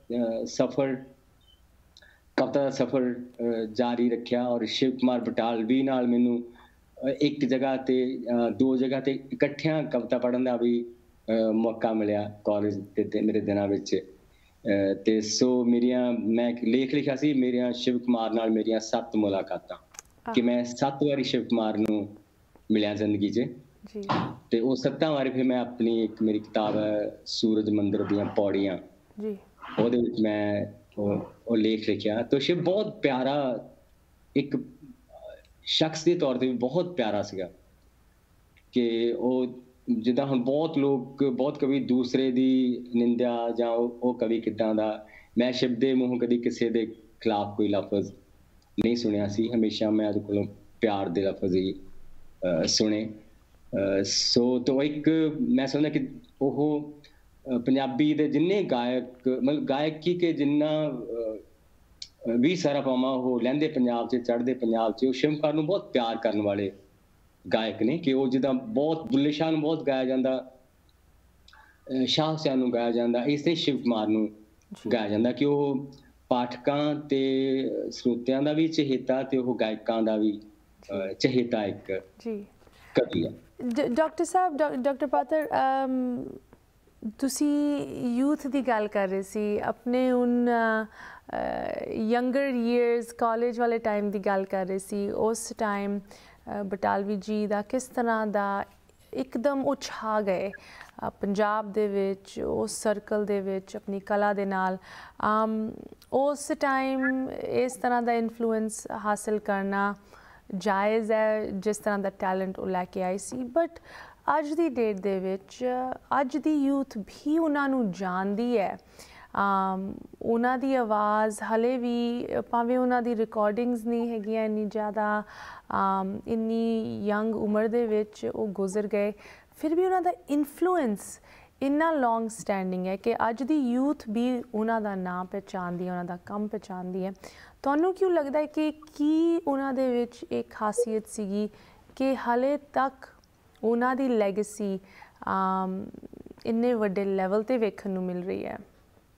ਕਵਿਤਾ ਦਾ ਸਫ਼ਰ ਜਾਰੀ ਰੱਖਿਆ। ਔਰ ਸ਼ਿਵ ਕੁਮਾਰ ਬਟਾਲਵੀ ਨਾਲ ਮੈਨੂੰ ਇੱਕ ਜਗ੍ਹਾ ਤੇ 2 ਜਗ੍ਹਾ ਤੇ ਇਕੱਠਿਆਂ ਕਵਿਤਾ ਪੜ੍ਹਨ ਦਾ ਵੀ ਮੌਕਾ ਮਿਲਿਆ ਕਾਲਜ ਦੇ ਮੇਰੇ ਦਿਨਾਂ ਵਿੱਚ। ਤੇ ਸੋ ਮੈਂ ਲੇਖ ਲਿਖਿਆ ਸੀ ਮੇਰੀਆਂ ਸ਼ਿਵ ਕੁਮਾਰ ਨਾਲ ਮੇਰੀਆਂ 7 ਮੁਲਾਕਾਤਾਂ, ਕਿ ਮੈਂ 7 ਵਾਰੀ ਸ਼ਿਵ ਕੁਮਾਰ ਨੂੰ ਮਿਲਿਆ ਜ਼ਿੰਦਗੀ 'ਚ। ਤੇ ਉਹ 7 ਵਾਰੀ ਫਿਰ ਮੈਂ ਆਪਣੀ ਇੱਕ ਮੇਰੀ ਕਿਤਾਬ ਹੈ ਸੂਰਜ ਮੰਦਿਰ ਦੀਆਂ ਪੌੜੀਆਂ, ਉਹਦੇ ਵਿੱਚ ਮੈਂ ਉਹ ਲੇਖ ਲਿਖਿਆ। ਤਾਂ ਸ਼ਿਵ ਬਹੁਤ ਪਿਆਰਾ, ਇੱਕ ਸ਼ਖਸ ਦੇ ਤੌਰ ਤੇ ਵੀ ਬਹੁਤ ਪਿਆਰਾ ਸੀਗਾ ਕਿ ਉਹ ਜਿੱਦਾਂ ਹੁਣ ਬਹੁਤ ਕਵੀ ਦੂਸਰੇ ਦੀ ਨਿੰਦਿਆ ਜਾਂ ਉਹ ਕਵੀ ਕਿੱਦਾਂ ਦਾ, ਮੈਂ ਸ਼ਿਵ ਦੇ ਮੂੰਹੋਂ ਕਦੀ ਕਿਸੇ ਦੇ ਖਿਲਾਫ ਕੋਈ ਲਫ਼ਜ਼ ਨਹੀਂ ਸੁਣਿਆ ਸੀ। ਹਮੇਸ਼ਾ ਮੈਂ ਉਹਦੇ ਕੋਲੋਂ ਪਿਆਰ ਦੇ ਲਫ਼ਜ਼ ਹੀ ਸੁਣੇ। ਸੋ ਤਾਂ ਇੱਕ ਮੈਂ ਸਮਝਦਾ ਕਿ ਉਹ ਪੰਜਾਬੀ ਦੇ ਜਿੰਨੇ ਗਾਇਕ, ਮਤਲਬ ਗਾਇਕੀ ਕੇ ਜਿੰਨਾ ਵੀ ਸਾਰਾ ਪਾਵਾਂ ਉਹ ਲਹਿੰਦੇ ਪੰਜਾਬ 'ਚ, ਚੜ੍ਹਦੇ ਪੰਜਾਬ 'ਚ, ਉਹ ਸ਼ਿਵ ਕੁਮਾਰ ਨੂੰ ਬਹੁਤ ਪਿਆਰ ਕਰਨ ਵਾਲੇ ਗਾਇਕ ਨੇ। ਕਿ ਉਹ ਜਿੱਦਾਂ ਬਹੁਤ ਬੁੱਲੇ ਸ਼ਾਹ ਨੂੰ ਬਹੁਤ ਗਾਇਆ ਜਾਂਦਾ, ਸ਼ਾਹ ਹੁਸੈਨ ਨੂੰ ਗਾਇਆ ਜਾਂਦਾ, ਇਸ ਤਰ੍ਹਾਂ ਸ਼ਿਵ ਕੁਮਾਰ ਨੂੰ ਗਾਇਆ ਜਾਂਦਾ ਕਿ ਉਹ ਪਾਠਕਾਂ ਤੇ ਸਰੋਤਿਆਂ ਦਾ ਵੀ ਚਹੇਤਾ ਤੇ ਉਹ ਗਾਇਕਾਂ ਦਾ ਵੀ ਚਹੇਤਾ ਇੱਕ ਕਵੀ ਹੈ। ਡਾਕਟਰ ਸਾਹਿਬ, ਡਾਕਟਰ ਪਾਤਰ, ਤੁਸੀਂ ਯੂਥ ਦੀ ਗੱਲ ਕਰ ਰਹੇ ਸੀ, ਆਪਣੇ ਉਨ ਯੰਗਰ ਈਅਰਸ, ਕਾਲਜ ਵਾਲੇ ਟਾਈਮ ਦੀ ਗੱਲ ਕਰ ਰਹੇ ਸੀ। ਉਸ ਟਾਈਮ ਬਟਾਲਵੀ ਜੀ ਦਾ ਕਿਸ ਤਰ੍ਹਾਂ ਦਾ ਇੱਕਦਮ ਉਹ ਛਾ ਗਏ ਪੰਜਾਬ ਦੇ ਵਿੱਚ ਉਸ ਸਰਕਲ ਦੇ ਵਿੱਚ ਆਪਣੀ ਕਲਾ ਦੇ ਨਾਲ ਉਸ ਟਾਈਮ ਇਸ ਤਰ੍ਹਾਂ ਦਾ ਇਨਫਲੂਐਂਸ ਹਾਸਿਲ ਕਰਨਾ ਜਾਇਜ਼ ਹੈ ਜਿਸ ਤਰ੍ਹਾਂ ਦਾ ਟੈਲੈਂਟ ਉਹ ਲੈ ਕੇ ਆਈ ਸੀ। ਬਟ ਅੱਜ ਦੀ ਡੇਟ ਦੇ ਵਿੱਚ ਅੱਜ ਦੀ ਯੂਥ ਵੀ ਉਹਨਾਂ ਨੂੰ ਜਾਣਦੀ ਹੈ। ਉਹਨਾਂ ਦੀ ਆਵਾਜ਼ ਹਲੇ ਵੀ ਭਾਵੇਂ ਉਹਨਾਂ ਦੀ ਰਿਕਾਰਡਿੰਗਸ ਨਹੀਂ ਹੈਗੀਆਂ ਇੰਨੀ ਜ਼ਿਆਦਾ, ਇੰਨੀ ਯੰਗ ਉਮਰ ਦੇ ਵਿੱਚ ਉਹ ਗੁਜ਼ਰ ਗਏ, ਫਿਰ ਵੀ ਉਹਨਾਂ ਦਾ ਇਨਫਲੂਐਂਸ ਇੰਨਾ ਲੌਂਗ ਸਟੈਂਡਿੰਗ ਹੈ ਕਿ ਅੱਜ ਦੀ ਯੂਥ ਵੀ ਉਹਨਾਂ ਦਾ ਨਾਂ ਪਹਿਚਾਣਦੀ ਹੈ, ਉਹਨਾਂ ਦਾ ਕੰਮ ਪਹਿਚਾਣਦੀ ਹੈ। ਤੁਹਾਨੂੰ ਕਿਉਂ ਲੱਗਦਾ ਹੈ ਕਿ ਕੀ ਉਹਨਾਂ ਦੇ ਵਿੱਚ ਇੱਕ ਖਾਸੀਅਤ ਸੀਗੀ ਕਿ ਹਾਲੇ ਤੱਕ ਉਹਨਾਂ ਦੀ ਲੈਗੇਸੀ ਇੰਨੇ ਵੱਡੇ ਲੈਵਲ 'ਤੇ ਵੇਖਣ ਨੂੰ ਮਿਲ ਰਹੀ ਹੈ?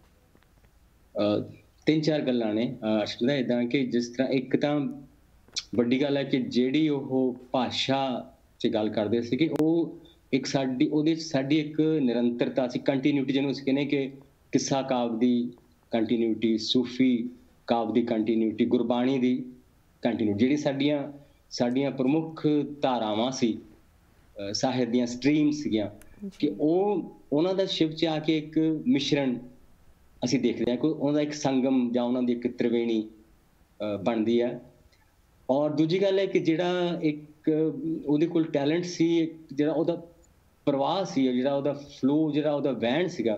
ਤਿੰਨ ਚਾਰ ਗੱਲਾਂ ਨੇ ਅਸ਼ਮਿਤਾ, ਇੱਦਾਂ ਕਿ ਜਿਸ ਤਰ੍ਹਾਂ ਇੱਕ ਤਾਂ ਵੱਡੀ ਗੱਲ ਹੈ ਕਿ ਜਿਹੜੀ ਉਹ ਭਾਸ਼ਾ 'ਚ ਗੱਲ ਕਰਦੇ ਸੀ ਕਿ ਉਹ ਇੱਕ ਉਹਦੇ 'ਚ ਸਾਡੀ ਇੱਕ ਨਿਰੰਤਰਤਾ ਸੀ, ਕੰਟੀਨਿਊਟੀ, ਜਿਹਨੂੰ ਅਸੀਂ ਕਹਿੰਦੇ ਕਿ ਕਿੱਸਾ ਕਾਵਿ ਦੀ ਕੰਟੀਨਿਊਟੀ, ਸੂਫੀ ਕਾਵਿ ਦੀ ਕੰਟੀਨਿਊਟੀ, ਗੁਰਬਾਣੀ ਦੀ ਕੰਟੀਨਿਊਟੀ, ਜਿਹੜੀ ਸਾਡੀਆਂ ਪ੍ਰਮੁੱਖ ਧਾਰਾਵਾਂ ਸੀ, ਸਾਹਿਤ ਦੀਆਂ ਸਟਰੀਮ ਸੀਗੀਆਂ, ਕਿ ਉਹਨਾਂ ਦਾ ਸ਼ਿਵ 'ਚ ਆ ਕੇ ਇੱਕ ਮਿਸ਼ਰਣ ਅਸੀਂ ਦੇਖਦੇ ਹਾਂ, ਕੋਈ ਉਹਨਾਂ ਦਾ ਇੱਕ ਸੰਗਮ ਜਾਂ ਉਹਨਾਂ ਦੀ ਇੱਕ ਤ੍ਰਿਵੇਣੀ ਬਣਦੀ ਹੈ। ਔਰ ਦੂਜੀ ਗੱਲ ਹੈ ਕਿ ਜਿਹੜਾ ਇੱਕ ਉਹਦੇ ਕੋਲ ਟੈਲੈਂਟ ਸੀ, ਜਿਹੜਾ ਉਹਦਾ ਪ੍ਰਵਾਹ ਸੀ, ਜਿਹੜਾ ਉਹਦਾ ਫਲੋ, ਜਿਹੜਾ ਉਹਦਾ ਵਹਿਣ ਸੀਗਾ,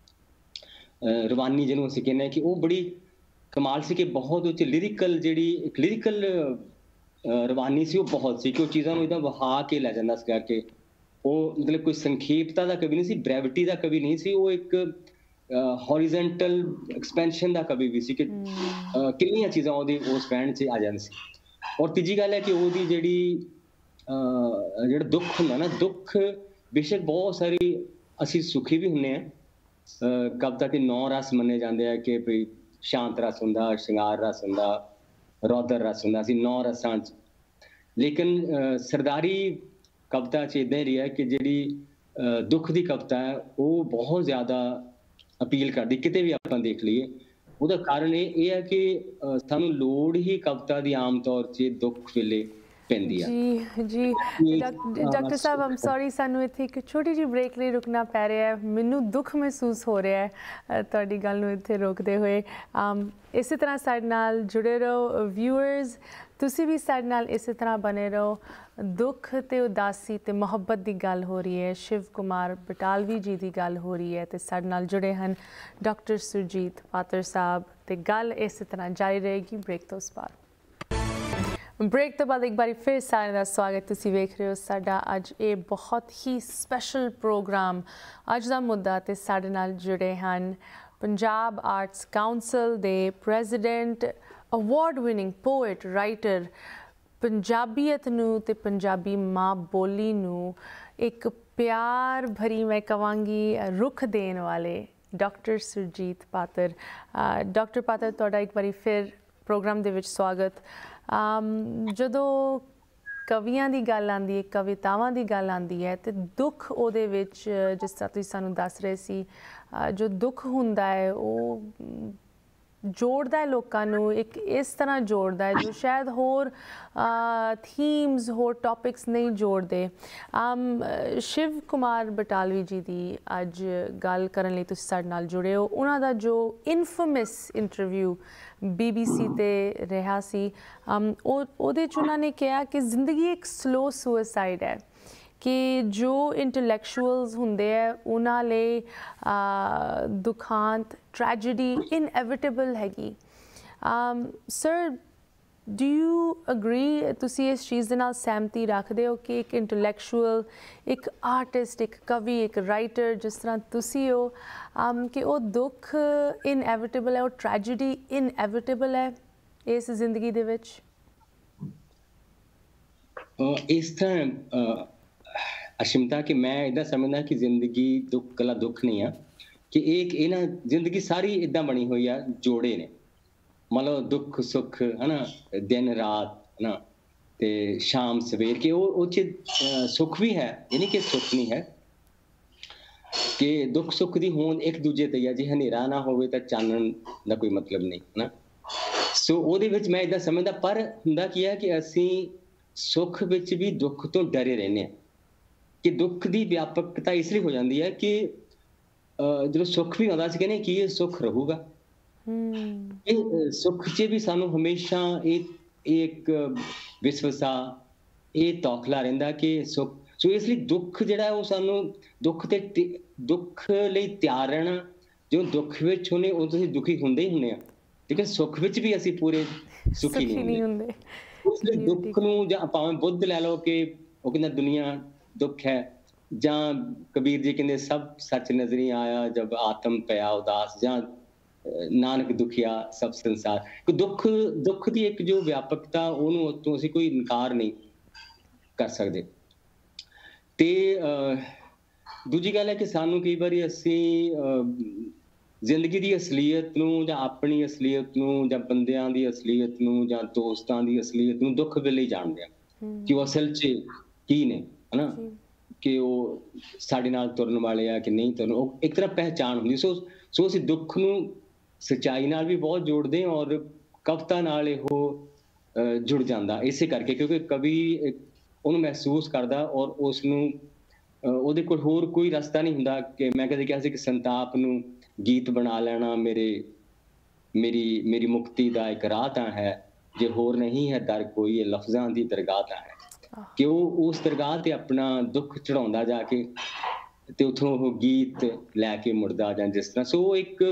ਰਵਾਨੀ ਜਿਹਨੂੰ ਅਸੀਂ ਕਹਿੰਦੇ ਹਾਂ, ਕਿ ਉਹ ਬੜੀ ਕਮਾਲ ਸੀ ਕਿ ਬਹੁਤ ਉਹ 'ਚ ਲਿਰਿਕਲ, ਜਿਹੜੀ ਇੱਕ ਲਿਰਿਕਲ ਰਵਾਨੀ ਸੀ, ਉਹ ਬਹੁਤ ਸੀ ਕਿ ਉਹ ਚੀਜ਼ਾਂ ਨੂੰ ਇੱਦਾਂ ਵਹਾ ਕੇ ਲੈ ਜਾਂਦਾ ਸੀਗਾ ਕਿ ਉਹ ਮਤਲਬ ਕੋਈ ਸੰਖੇਪਤਾ ਦਾ ਕਵੀ ਨਹੀਂ ਸੀ, ਬ੍ਰੈਵਿਟੀ ਦਾ ਕਵੀ ਨਹੀਂ ਸੀ, ਉਹ ਇੱਕ ਹੌਰੀਜ਼ੈਂਟਲ ਐਕਸਪੈਂਸ਼ਨ ਦਾ ਕਵੀ ਵੀ ਸੀ ਕਿ ਕਿੰਨੀਆਂ ਚੀਜ਼ਾਂ ਉਹਦੀ ਉਸ ਵਹਿਣ 'ਚ ਆ ਜਾਂਦੀ ਸੀ। ਔਰ ਤੀਜੀ ਗੱਲ ਹੈ ਕਿ ਉਹਦੀ ਜਿਹੜਾ ਦੁੱਖ ਹੁੰਦਾ ਨਾ, ਦੁੱਖ ਬੇਸ਼ੱਕ ਬਹੁਤ ਸਾਰੀ, ਅਸੀਂ ਸੁਖੀ ਵੀ ਹੁੰਦੇ ਹਾਂ, ਕਵਿਤਾ ਦੇ 9 ਰਸ ਮੰਨੇ ਜਾਂਦੇ ਆ ਕਿ ਭਈ ਸ਼ਾਂਤ ਰਸ ਹੁੰਦਾ, ਸ਼ਿੰਗਾਰ ਰਸ ਹੁੰਦਾ, ਰੌਦਰ ਰਸ ਹੁੰਦਾ, ਅਸੀਂ 9 ਰਸਾਂ 'ਚ, ਲੇਕਿਨ ਸਰਦਾਰੀ ਕਵਿਤਾ 'ਚ ਇੱਦਾਂ ਹੀ ਰਿਹਾ ਕਿ ਜਿਹੜੀ ਦੁੱਖ ਦੀ ਕਵਿਤਾ ਹੈ ਉਹ ਬਹੁਤ ਜ਼ਿਆਦਾ ਅਪੀਲ ਕਰਦੀ, ਕਿਤੇ ਵੀ ਆਪਾਂ ਦੇਖ ਲਈਏ। ਉਹਦਾ ਕਾਰਨ ਇਹ ਹੈ ਕਿ ਸਾਨੂੰ ਲੋੜ ਹੀ ਕਵਿਤਾ ਦੀ ਆਮ ਤੌਰ 'ਤੇ ਦੁੱਖ ਵੇਲੇ ਪੈਂਦੀ ਆ। ਜੀ ਡਾਕਟਰ ਸਾਹਿਬ, ਆਮ ਸੌਰੀ, ਸਾਨੂੰ ਇੱਥੇ ਇੱਕ ਛੋਟੀ ਜਿਹੀ ਬ੍ਰੇਕ ਲਈ ਰੁਕਣਾ ਪੈ ਰਿਹਾ ਹੈ। ਮੈਨੂੰ ਦੁੱਖ ਮਹਿਸੂਸ ਹੋ ਰਿਹਾ ਹੈ ਤੁਹਾਡੀ ਗੱਲ ਨੂੰ ਇੱਥੇ ਰੋਕਦੇ ਹੋਏ। ਇਸੇ ਤਰ੍ਹਾਂ ਸਾਡੇ ਨਾਲ ਜੁੜੇ ਰਹੋ ਵਿਊਅਰਸ, ਤੁਸੀਂ ਵੀ ਸਾਡੇ ਨਾਲ ਇਸੇ ਤਰ੍ਹਾਂ ਬਣੇ ਰਹੋ। ਦੁੱਖ ਤੇ ਉਦਾਸੀ ਤੇ ਮੁਹੱਬਤ ਦੀ ਗੱਲ ਹੋ ਰਹੀ ਹੈ, ਸ਼ਿਵ ਕੁਮਾਰ ਬਟਾਲਵੀ ਜੀ ਦੀ ਗੱਲ ਹੋ ਰਹੀ ਹੈ ਤੇ ਸਾਡੇ ਨਾਲ ਜੁੜੇ ਹਨ ਡਾਕਟਰ ਸੁਰਜੀਤ ਪਾਤਰ ਸਾਹਿਬ, ਤੇ ਗੱਲ ਇਸੇ ਤਰ੍ਹਾਂ ਜਾਰੀ ਰਹੇਗੀ ਬ੍ਰੇਕ ਤੋਂ ਬਾਅਦ। ਬ੍ਰੇਕ ਤੋਂ ਬਾਅਦ ਇੱਕ ਵਾਰੀ ਫਿਰ ਸਾਰਿਆਂ ਦਾ ਸਵਾਗਤ। ਤੁਸੀਂ ਵੇਖ ਰਹੇ ਹੋ ਸਾਡਾ ਅੱਜ ਇਹ ਬਹੁਤ ਹੀ ਸਪੈਸ਼ਲ ਪ੍ਰੋਗਰਾਮ। ਅੱਜ ਦਾ ਮੁੱਦਾ ਤੇ ਸਾਡੇ ਨਾਲ ਜੁੜੇ ਹਨ ਪੰਜਾਬ ਆਰਟਸ ਕਾਉਂਸਲ ਦੇ president, award winning poet, writer, ਪੰਜਾਬੀਅਤ ਨੂੰ ਤੇ ਪੰਜਾਬੀ ਮਾਂ ਬੋਲੀ ਨੂੰ ਇੱਕ ਪਿਆਰ ਭਰੀ, ਮੈਂ ਕਹਾਂਗੀ, ਰੁੱਖ ਦੇਣ ਵਾਲੇ ਡਾਕਟਰ ਸੁਰਜੀਤ ਪਾਤਰ। ਡਾਕਟਰ ਪਾਤਰ, ਤੁਹਾਡਾ ਇੱਕ ਵਾਰੀ ਫਿਰ ਪ੍ਰੋਗਰਾਮ ਦੇ ਵਿੱਚ ਸਵਾਗਤ। ਜਦੋਂ ਕਵੀਆਂ ਦੀ ਗੱਲ ਆਉਂਦੀ ਹੈ, ਕਵਿਤਾਵਾਂ ਦੀ ਗੱਲ ਆਉਂਦੀ ਹੈ, ਤੇ ਦੁੱਖ ਉਹਦੇ ਵਿੱਚ, ਜਿਸ ਤਰ੍ਹਾਂ ਤੁਸੀਂ ਸਾਨੂੰ ਦੱਸ ਰਹੇ ਸੀ, ਜੋ ਦੁੱਖ ਹੁੰਦਾ ਹੈ ਉਹ ਜੋੜਦਾ ਹੈ ਲੋਕਾਂ ਨੂੰ, ਇੱਕ ਇਸ ਤਰ੍ਹਾਂ ਜੋੜਦਾ ਹੈ ਜੋ ਸ਼ਾਇਦ ਹੋਰ ਥੀਮਸ, ਹੋਰ ਟੌਪਿਕਸ ਨਹੀਂ ਜੋੜਦੇ। ਸ਼ਿਵ ਕੁਮਾਰ ਬਟਾਲਵੀ ਜੀ ਦੀ ਅੱਜ ਗੱਲ ਕਰਨ ਲਈ ਤੁਸੀਂ ਸਾਡੇ ਨਾਲ ਜੁੜੇ ਹੋ। ਉਹਨਾਂ ਦਾ ਜੋ ਇਨਫੇਮਸ ਇੰਟਰਵਿਊ BBC ਤੇ ਰਿਹਾ ਸੀ, ਉਹਦੇ 'ਚ ਉਹਨਾਂ ਨੇ ਕਿਹਾ ਕਿ ਜ਼ਿੰਦਗੀ ਇੱਕ ਸਲੋ ਸੁਸਾਈਡ ਹੈ, ਕਿ ਜੋ ਇੰਟੈਲੈਕਚੁਅਲਸ ਹੁੰਦੇ ਹੈ ਉਹਨਾਂ ਲਈ ਦੁਖਾਂਤ, ਟ੍ਰੈਜੇਡੀ ਇਨਐਵਿਟੇਬਲ ਹੈਗੀ। ਸਰ, ਡੂ ਯੂ ਅਗਰੀ, ਤੁਸੀਂ ਇਸ ਚੀਜ਼ ਦੇ ਨਾਲ ਸਹਿਮਤੀ ਰੱਖਦੇ ਹੋ ਕਿ ਇੱਕ ਇੰਟੈਲੈਕਚੁਅਲ, ਇੱਕ ਆਰਟਿਸਟ, ਇੱਕ ਕਵੀ, ਇੱਕ ਰਾਈਟਰ ਜਿਸ ਤਰ੍ਹਾਂ ਤੁਸੀਂ ਹੋ, ਕਿ ਉਹ ਦੁੱਖ ਇਨਐਵਿਟੇਬਲ ਹੈ, ਉਹ ਟ੍ਰੈਜੇਡੀ ਇਨਐਵਿਟੇਬਲ ਹੈ ਇਸ ਜ਼ਿੰਦਗੀ ਦੇ ਵਿੱਚ? ਇਸ ਤਰ੍ਹਾਂ ਅਸ਼ਮਤਾ ਕਿ ਮੈਂ ਇੱਦਾਂ ਸਮਝਦਾ ਕਿ ਜ਼ਿੰਦਗੀ ਇਕੱਲਾ ਦੁੱਖ ਨਹੀਂ ਆ, ਕਿ ਇਹ ਨਾ ਜ਼ਿੰਦਗੀ ਸਾਰੀ ਇੱਦਾਂ ਬਣੀ ਹੋਈ ਆ, ਜੋੜੇ ਨੇ, ਮਤਲਬ ਦੁੱਖ ਸੁੱਖ, ਹੈ ਨਾ, ਦਿਨ ਰਾਤ, ਹੈ ਨਾ, ਤੇ ਸ਼ਾਮ ਸਵੇਰ, ਕਿ ਉਹ 'ਚ ਸੁੱਖ ਵੀ ਹੈ, ਇਹ ਨਹੀਂ ਕਿ ਸੁੱਖ ਨਹੀਂ ਹੈ, ਕਿ ਦੁੱਖ ਸੁੱਖ ਦੀ ਹੋਂਦ ਇੱਕ ਦੂਜੇ ਤੇ ਆ। ਜੇ ਹਨੇਰਾ ਨਾ ਹੋਵੇ ਤਾਂ ਚਾਨਣ ਦਾ ਕੋਈ ਮਤਲਬ ਨਹੀਂ, ਹੈ ਨਾ। ਸੋ ਉਹਦੇ ਵਿੱਚ ਮੈਂ ਇੱਦਾਂ ਸਮਝਦਾ, ਪਰ ਹੁੰਦਾ ਕੀ ਹੈ ਕਿ ਅਸੀਂ ਸੁੱਖ ਵਿੱਚ ਵੀ ਦੁੱਖ ਤੋਂ ਡਰੇ ਰਹਿੰਦੇ ਹਾਂ, ਕਿ ਦੁੱਖ ਦੀ ਵਿਆਪਕਤਾ ਇਸ ਲਈ ਹੋ ਜਾਂਦੀ ਹੈ ਕਿ ਜਦੋਂ ਸੁੱਖ ਵੀ ਆਉਂਦਾ ਸੀ ਕਹਿੰਦੇ ਕੀ ਇਹ ਸੁੱਖ ਰਹੂਗਾ। ਇਹ ਸੁੱਖ 'ਚ ਵੀ ਸਾਨੂੰ ਹਮੇਸ਼ਾ ਇਹ ਇੱਕ ਵਿਸਵਸਾ, ਇਹ ਤੌਖਲਾ ਰਹਿੰਦਾ ਕਿ ਸੁੱਖ। ਸੋ ਇਸ ਲਈ ਦੁੱਖ ਜਿਹੜਾ ਉਹ ਸਾਨੂੰ ਦੁੱਖ ਲਈ ਤਿਆਰ ਰਹਿਣਾ। ਜੋ ਦੁੱਖ ਵਿੱਚ ਹੁੰਦੇ ਉਹ ਤੁਸੀਂ ਦੁਖੀ ਹੁੰਦੇ ਹੀ ਹੁੰਦੇ ਆ, ਲੇਕਿਨ ਸੁੱਖ ਵਿੱਚ ਵੀ ਅਸੀਂ ਪੂਰੇ ਸੁਖੀ ਨਹੀਂ ਹੁੰਦੇ। ਉਸ ਲਈ ਦੁੱਖ ਨੂੰ ਜਾਂ ਭਾਵੇਂ ਬੁੱਧ ਲੈ ਲਓ ਕਿ ਉਹ ਕਹਿੰਦਾ ਦੁਨੀਆ ਦੁੱਖ ਹੈ, ਜਾਂ ਕਬੀਰ ਜੀ ਕਹਿੰਦੇ ਸਭ ਸੱਚ ਨਜ਼ਰੀ ਆਇਆ ਜਬ ਆਤਮ ਪਿਆ ਉਦਾਸ, ਜਾਂ ਨਾਨਕ ਦੁਖੀਆ ਸਭ ਸੰਸਾਰ। ਦੁੱਖ ਦੀ ਇੱਕ ਜੋ ਵਿਆਪਕਤਾ ਉਹਨੂੰ ਉਤੋਂ ਅਸੀਂ ਕੋਈ ਇਨਕਾਰ ਨਹੀਂ ਕਰ ਸਕਦੇ। ਤੇ ਦੂਜੀ ਗੱਲ ਹੈ ਕਿ ਸਾਨੂੰ ਕਈ ਵਾਰੀ ਅਸੀਂ ਜ਼ਿੰਦਗੀ ਦੀ ਅਸਲੀਅਤ ਨੂੰ ਜਾਂ ਆਪਣੀ ਅਸਲੀਅਤ ਨੂੰ ਜਾਂ ਬੰਦਿਆਂ ਦੀ ਅਸਲੀਅਤ ਨੂੰ ਜਾਂ ਦੋਸਤਾਂ ਦੀ ਅਸਲੀਅਤ ਨੂੰ ਦੁੱਖ ਵੇਲੇ ਹੀ ਜਾਣਦੇ ਆ ਕਿ ਉਹ ਅਸਲ 'ਚ ਕੀ ਨੇ, ਹਨਾ, ਕਿ ਉਹ ਸਾਡੇ ਨਾਲ ਤੁਰਨ ਵਾਲੇ ਆ ਕਿ ਨਹੀਂ ਤੁਰਨ, ਉਹ ਇੱਕ ਤਰ੍ਹਾਂ ਪਹਿਚਾਣ ਹੁੰਦੀ। ਸੋ ਅਸੀਂ ਦੁੱਖ ਨੂੰ ਸੱਚਾਈ ਨਾਲ ਵੀ ਬਹੁਤ ਜੋੜਦੇ ਹਾਂ ਔਰ ਕਵਿਤਾ ਨਾਲ ਇਹੋ ਜੁੜ ਜਾਂਦਾ ਇਸੇ ਕਰਕੇ ਕਿਉਂਕਿ ਕਵੀ ਉਹਨੂੰ ਮਹਿਸੂਸ ਕਰਦਾ ਔਰ ਉਸ ਨੂੰ ਉਹਦੇ ਕੋਲ ਹੋਰ ਕੋਈ ਰਸਤਾ ਨਹੀਂ ਹੁੰਦਾ। ਕਿ ਮੈਂ ਕਦੇ ਕਿਹਾ ਸੀ ਕਿ ਸੰਤਾਪ ਨੂੰ ਗੀਤ ਬਣਾ ਲੈਣਾ ਮੇਰੀ ਮੁਕਤੀ ਦਾ ਇੱਕ ਰਾਹ ਤਾਂ ਹੈ, ਜੇ ਹੋਰ ਨਹੀਂ ਹੈ ਦਰ ਕੋਈ, ਇਹ ਲਫ਼ਜ਼ਾਂ ਦੀ ਦਰਗਾਹ ਤਾਂ ਹੈ। ਕਿ ਉਹ ਉਸ ਦਰਗਾਹ ਤੇ ਆਪਣਾ ਦੁੱਖ ਚੜਾਉਂਦਾ ਜਾ ਕੇ ਤੇ ਉੱਥੋਂ ਉਹ ਗੀਤ ਲੈ ਕੇ ਮੁੜਦਾ ਜਾਂ ਜਿਸ ਤਰ੍ਹਾਂ। ਸੋ ਇੱਕ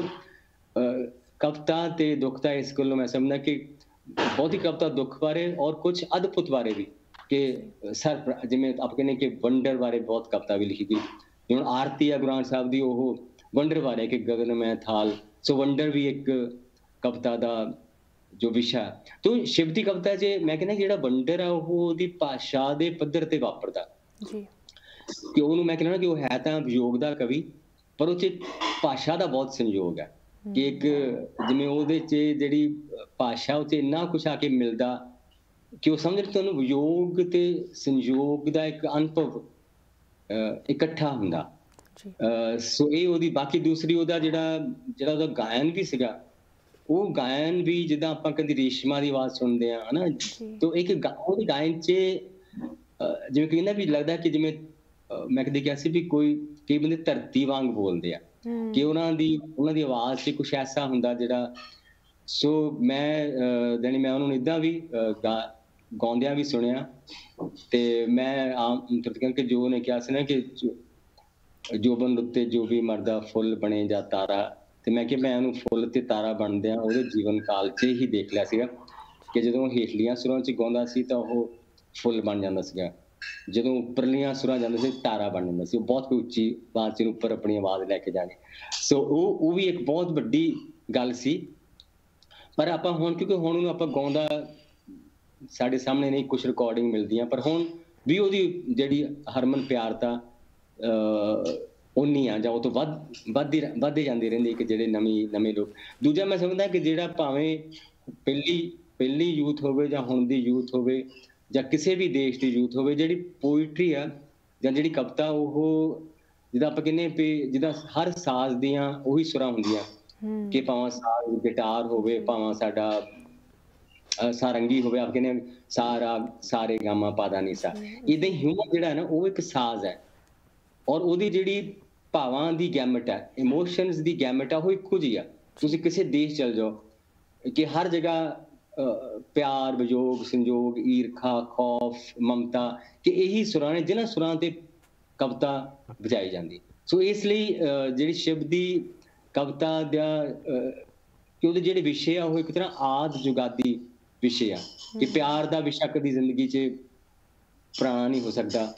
ਕਵਿਤਾ ਤੇ ਦੁੱਖ ਦਾ ਇਸ ਗੱਲੋਂ ਮੈਂ ਸਮਝਦਾ ਕਿ ਬਹੁਤੀ ਕਵਿਤਾ ਦੁੱਖ ਬਾਰੇ ਔਰ ਕੁਝ ਅਦਭੁਤ ਬਾਰੇ ਵੀ, ਕਿ ਜਿਵੇਂ ਆਪ ਕਹਿੰਦੇ ਕਿ ਵੰਡਰ ਬਾਰੇ ਬਹੁਤ ਕਵਿਤਾ ਵੀ ਲਿਖੀ ਗਈ। ਜਿਵੇਂ ਆਰਤੀ ਆ ਗੁਰੂ ਗ੍ਰੰਥ ਸਾਹਿਬ ਦੀ, ਉਹ ਵੰਡਰ ਬਾਰੇ ਕਿ ਗਗਨ ਮੈਂ ਥਾਲ। ਸੋ ਵੰਡਰ ਵੀ ਇੱਕ ਕਵਿਤਾ ਦਾ ਜੋ ਵਿਸ਼ਾ। ਤੋ ਸ਼ਿਵ ਦੀ ਕਵਿਤਾ 'ਚ ਮੈਂ ਕਹਿੰਦਾ ਜਿਹੜਾ ਵੰਡਰ ਆ ਉਹ ਉਹਦੀ ਭਾਸ਼ਾ ਦੇ ਪੱਧਰ ਤੇ ਵਾਪਰਦਾ ਜੀ, ਕਿ ਉਹਨੂੰ ਮੈਂ ਕਹਿੰਦਾ ਕਿ ਉਹ ਹੈ ਤਾਂ ਵਿਯੋਗ ਦਾ ਕਵੀ, ਪਰ ਉਹ 'ਚ ਭਾਸ਼ਾ ਦਾ ਬਹੁਤ ਸੰਯੋਗ ਹੈ। ਕਿ ਇੱਕ ਜਿਵੇਂ ਉਹਦੇ 'ਚ ਜਿਹੜੀ ਭਾਸ਼ਾ ਉਹ 'ਚ ਇੰਨਾ ਕੁਛ ਆ ਕੇ ਮਿਲਦਾ ਕਿ ਉਹ ਸਮਝ ਲਓ ਤੁਹਾਨੂੰ ਵਿਯੋਗ ਤੇ ਸੰਯੋਗ ਦਾ ਇੱਕ ਅਨੁਭਵ ਇਕੱਠਾ ਹੁੰਦਾ। ਸੋ ਇਹ ਉਹਦੀ ਬਾਕੀ ਦੂਸਰੀ ਉਹਦਾ ਜਿਹੜਾ ਉਹਦਾ ਗਾਇਨ ਵੀ ਸੀਗਾ, ਉਹ ਗਾਇਨ ਵੀ ਜਿੱਦਾਂ ਆਪਾਂ ਕਦੀ ਰੇਸ਼ਮਾ ਦੀ ਆਵਾਜ਼ ਸੁਣਦੇ ਆ ਹਨਾ, ਤਾਂ ਇੱਕ ਉਹਦੇ ਗਾਇਨ 'ਚ ਜਿਵੇਂ ਕਹਿੰਦਾ ਵੀ ਲੱਗਦਾ ਕਿ ਜਿਵੇਂ ਮੈਂ ਕਦੇ ਕਿਹਾ ਸੀ ਵੀ ਕਈ ਬੰਦੇ ਧਰਤੀ ਵਾਂਗ ਬੋਲਦੇ ਆ, ਕਿ ਉਹਨਾਂ ਦੀ ਆਵਾਜ਼ 'ਚ ਕੁਛ ਐਸਾ ਹੁੰਦਾ ਜਿਹੜਾ। ਸੋ ਮੈਂ ਉਹਨੂੰ ਏਦਾਂ ਵੀ ਗਾਉਂਦਿਆਂ ਵੀ ਸੁਣਿਆ। ਤੇ ਮੈਂ ਆਮ ਕਿ ਜੋ ਉਹਨੇ ਕਿਹਾ ਸੀ ਨਾ ਕਿ ਜੋਬਨ ਉੱਤੇ ਜੋ ਵੀ ਮਰਦਾ ਫੁੱਲ ਬਣੇ ਜਾਂ ਤਾਰਾ, ਤੇ ਮੈਂ ਕਿਹਾ ਮੈਂ ਉਹਨੂੰ ਫੁੱਲ ਤੇ ਤਾਰਾ ਬਣਦਿਆਂ ਉਹਦੇ ਜੀਵਨ ਕਾਲ 'ਚ ਹੀ ਦੇਖ ਲਿਆ ਸੀਗਾ ਕਿ ਜਦੋਂ ਹੇਠਲੀਆਂ ਸੁਰਾਂ 'ਚ ਗਾਉਂਦਾ ਸੀ ਤਾਂ ਉਹ ਫੁੱਲ ਬਣ ਜਾਂਦਾ ਸੀਗਾ, ਜਦੋਂ ਉੱਪਰਲੀਆਂ ਸੁਰਾਂ ਜਾਂਦਾ ਸੀ ਤਾਰਾ ਬਣ ਜਾਂਦਾ ਸੀ। ਉਹ ਬਹੁਤ ਉੱਚੀ ਆਵਾਜ਼ 'ਚ ਉੱਪਰ ਆਪਣੀ ਆਵਾਜ਼ ਲੈ ਕੇ ਜਾਣੀ। ਸੋ ਉਹ ਵੀ ਇੱਕ ਬਹੁਤ ਵੱਡੀ ਗੱਲ ਸੀ। ਪਰ ਆਪਾਂ ਹੁਣ ਕਿਉਂਕਿ ਹੁਣ ਉਹਨੂੰ ਆਪਾਂ ਗਾਉਂਦਾ ਸਾਡੇ ਸਾਹਮਣੇ ਨਹੀਂ ਕੁਛ ਰਿਕਾਰਡਿੰਗ ਮਿਲਦੀਆਂ, ਪਰ ਹੁਣ ਵੀ ਉਹਦੀ ਜਿਹੜੀ ਹਰਮਨ ਪਿਆਰਤਾ ਉਨੀ ਆ ਜਾਂ ਉਹ ਤੋਂ ਵੱਧਦੀ ਜਾਂਦੀ ਰਹਿੰਦੀ ਕਿ ਜਿਹੜੇ ਨਵੇਂ ਲੋਕ। ਦੂਜਾ ਮੈਂ ਸਮਝਦਾ ਕਿ ਜਿਹੜਾ ਭਾਵੇਂ ਪਹਿਲੀ ਯੂਥ ਹੋਵੇ ਜਾਂ ਹੁਣ ਦੀ ਯੂਥ ਹੋਵੇ ਜਾਂ ਕਿਸੇ ਵੀ ਦੇਸ਼ ਦੀ ਯੂਥ ਹੋਵੇ, ਜਿਹੜੀ ਪੋਇਟਰੀ ਆ ਜਾਂ ਜਿਹੜੀ ਕਵਿਤਾ ਉਹ ਜਿੱਦਾਂ ਆਪਾਂ ਕਹਿੰਦੇ ਵੀ ਜਿੱਦਾਂ ਹਰ ਸਾਜ਼ ਦੀਆਂ ਉਹੀ ਸੁਰਾਂ ਹੁੰਦੀਆਂ, ਕਿ ਭਾਵੇਂ ਸਾਜ਼ ਗਿਟਾਰ ਹੋਵੇ, ਭਾਵੇਂ ਸਾਡਾ ਸਾਰੰਗੀ ਹੋਵੇ, ਆਪ ਕਹਿੰਦੇ ਸਾਰੇ ਗਾਮਾ ਪਾਦਾ ਨੀ ਸਾ। ਏਦਾਂ ਹੀ ਹਿਊਮਨ ਜਿਹੜਾ ਨਾ ਉਹ ਇੱਕ ਸਾਜ਼ ਹੈ ਔਰ ਉਹਦੀ ਜਿਹੜੀ ਭਾਵਾਂ ਦੀ ਗੈਮਟ ਹੈ, ਇਮੋਸ਼ਨਸ ਦੀ ਗੈਮਟ ਆ, ਉਹ ਇੱਕੋ ਜਿਹੀ ਆ। ਤੁਸੀਂ ਕਿਸੇ ਦੇਸ਼ ਚਲ ਜਾਓ ਕਿ ਹਰ ਜਗ੍ਹਾ ਪਿਆਰ, ਵਿਯੋਗ, ਸੰਜੋਗ, ਈਰਖਾ, ਖੌਫ, ਮਮਤਾ, ਕਿ ਇਹੀ ਸੁਰਾਂ ਨੇ ਜਿਹਨਾਂ ਸੁਰਾਂ ਤੇ ਕਵਿਤਾ ਵਜਾਈ ਜਾਂਦੀ। ਸੋ ਇਸ ਲਈ ਜਿਹੜੀ ਸ਼ਿਵ ਦੀ ਕਵਿਤਾ ਦਾ ਕਿ ਉਹਦੇ ਜਿਹੜੇ ਵਿਸ਼ੇ ਆ ਉਹ ਇੱਕ ਤਰ੍ਹਾਂ ਆਦ ਜੁਗਾਦੀ ਵਿਸ਼ੇ ਆ, ਕਿ ਪਿਆਰ ਦਾ ਵਿਸ਼ਾ ਕਦੀ ਜ਼ਿੰਦਗੀ 'ਚ ਪੁਰਾਣਾ ਨਹੀਂ ਹੋ ਸਕਦਾ।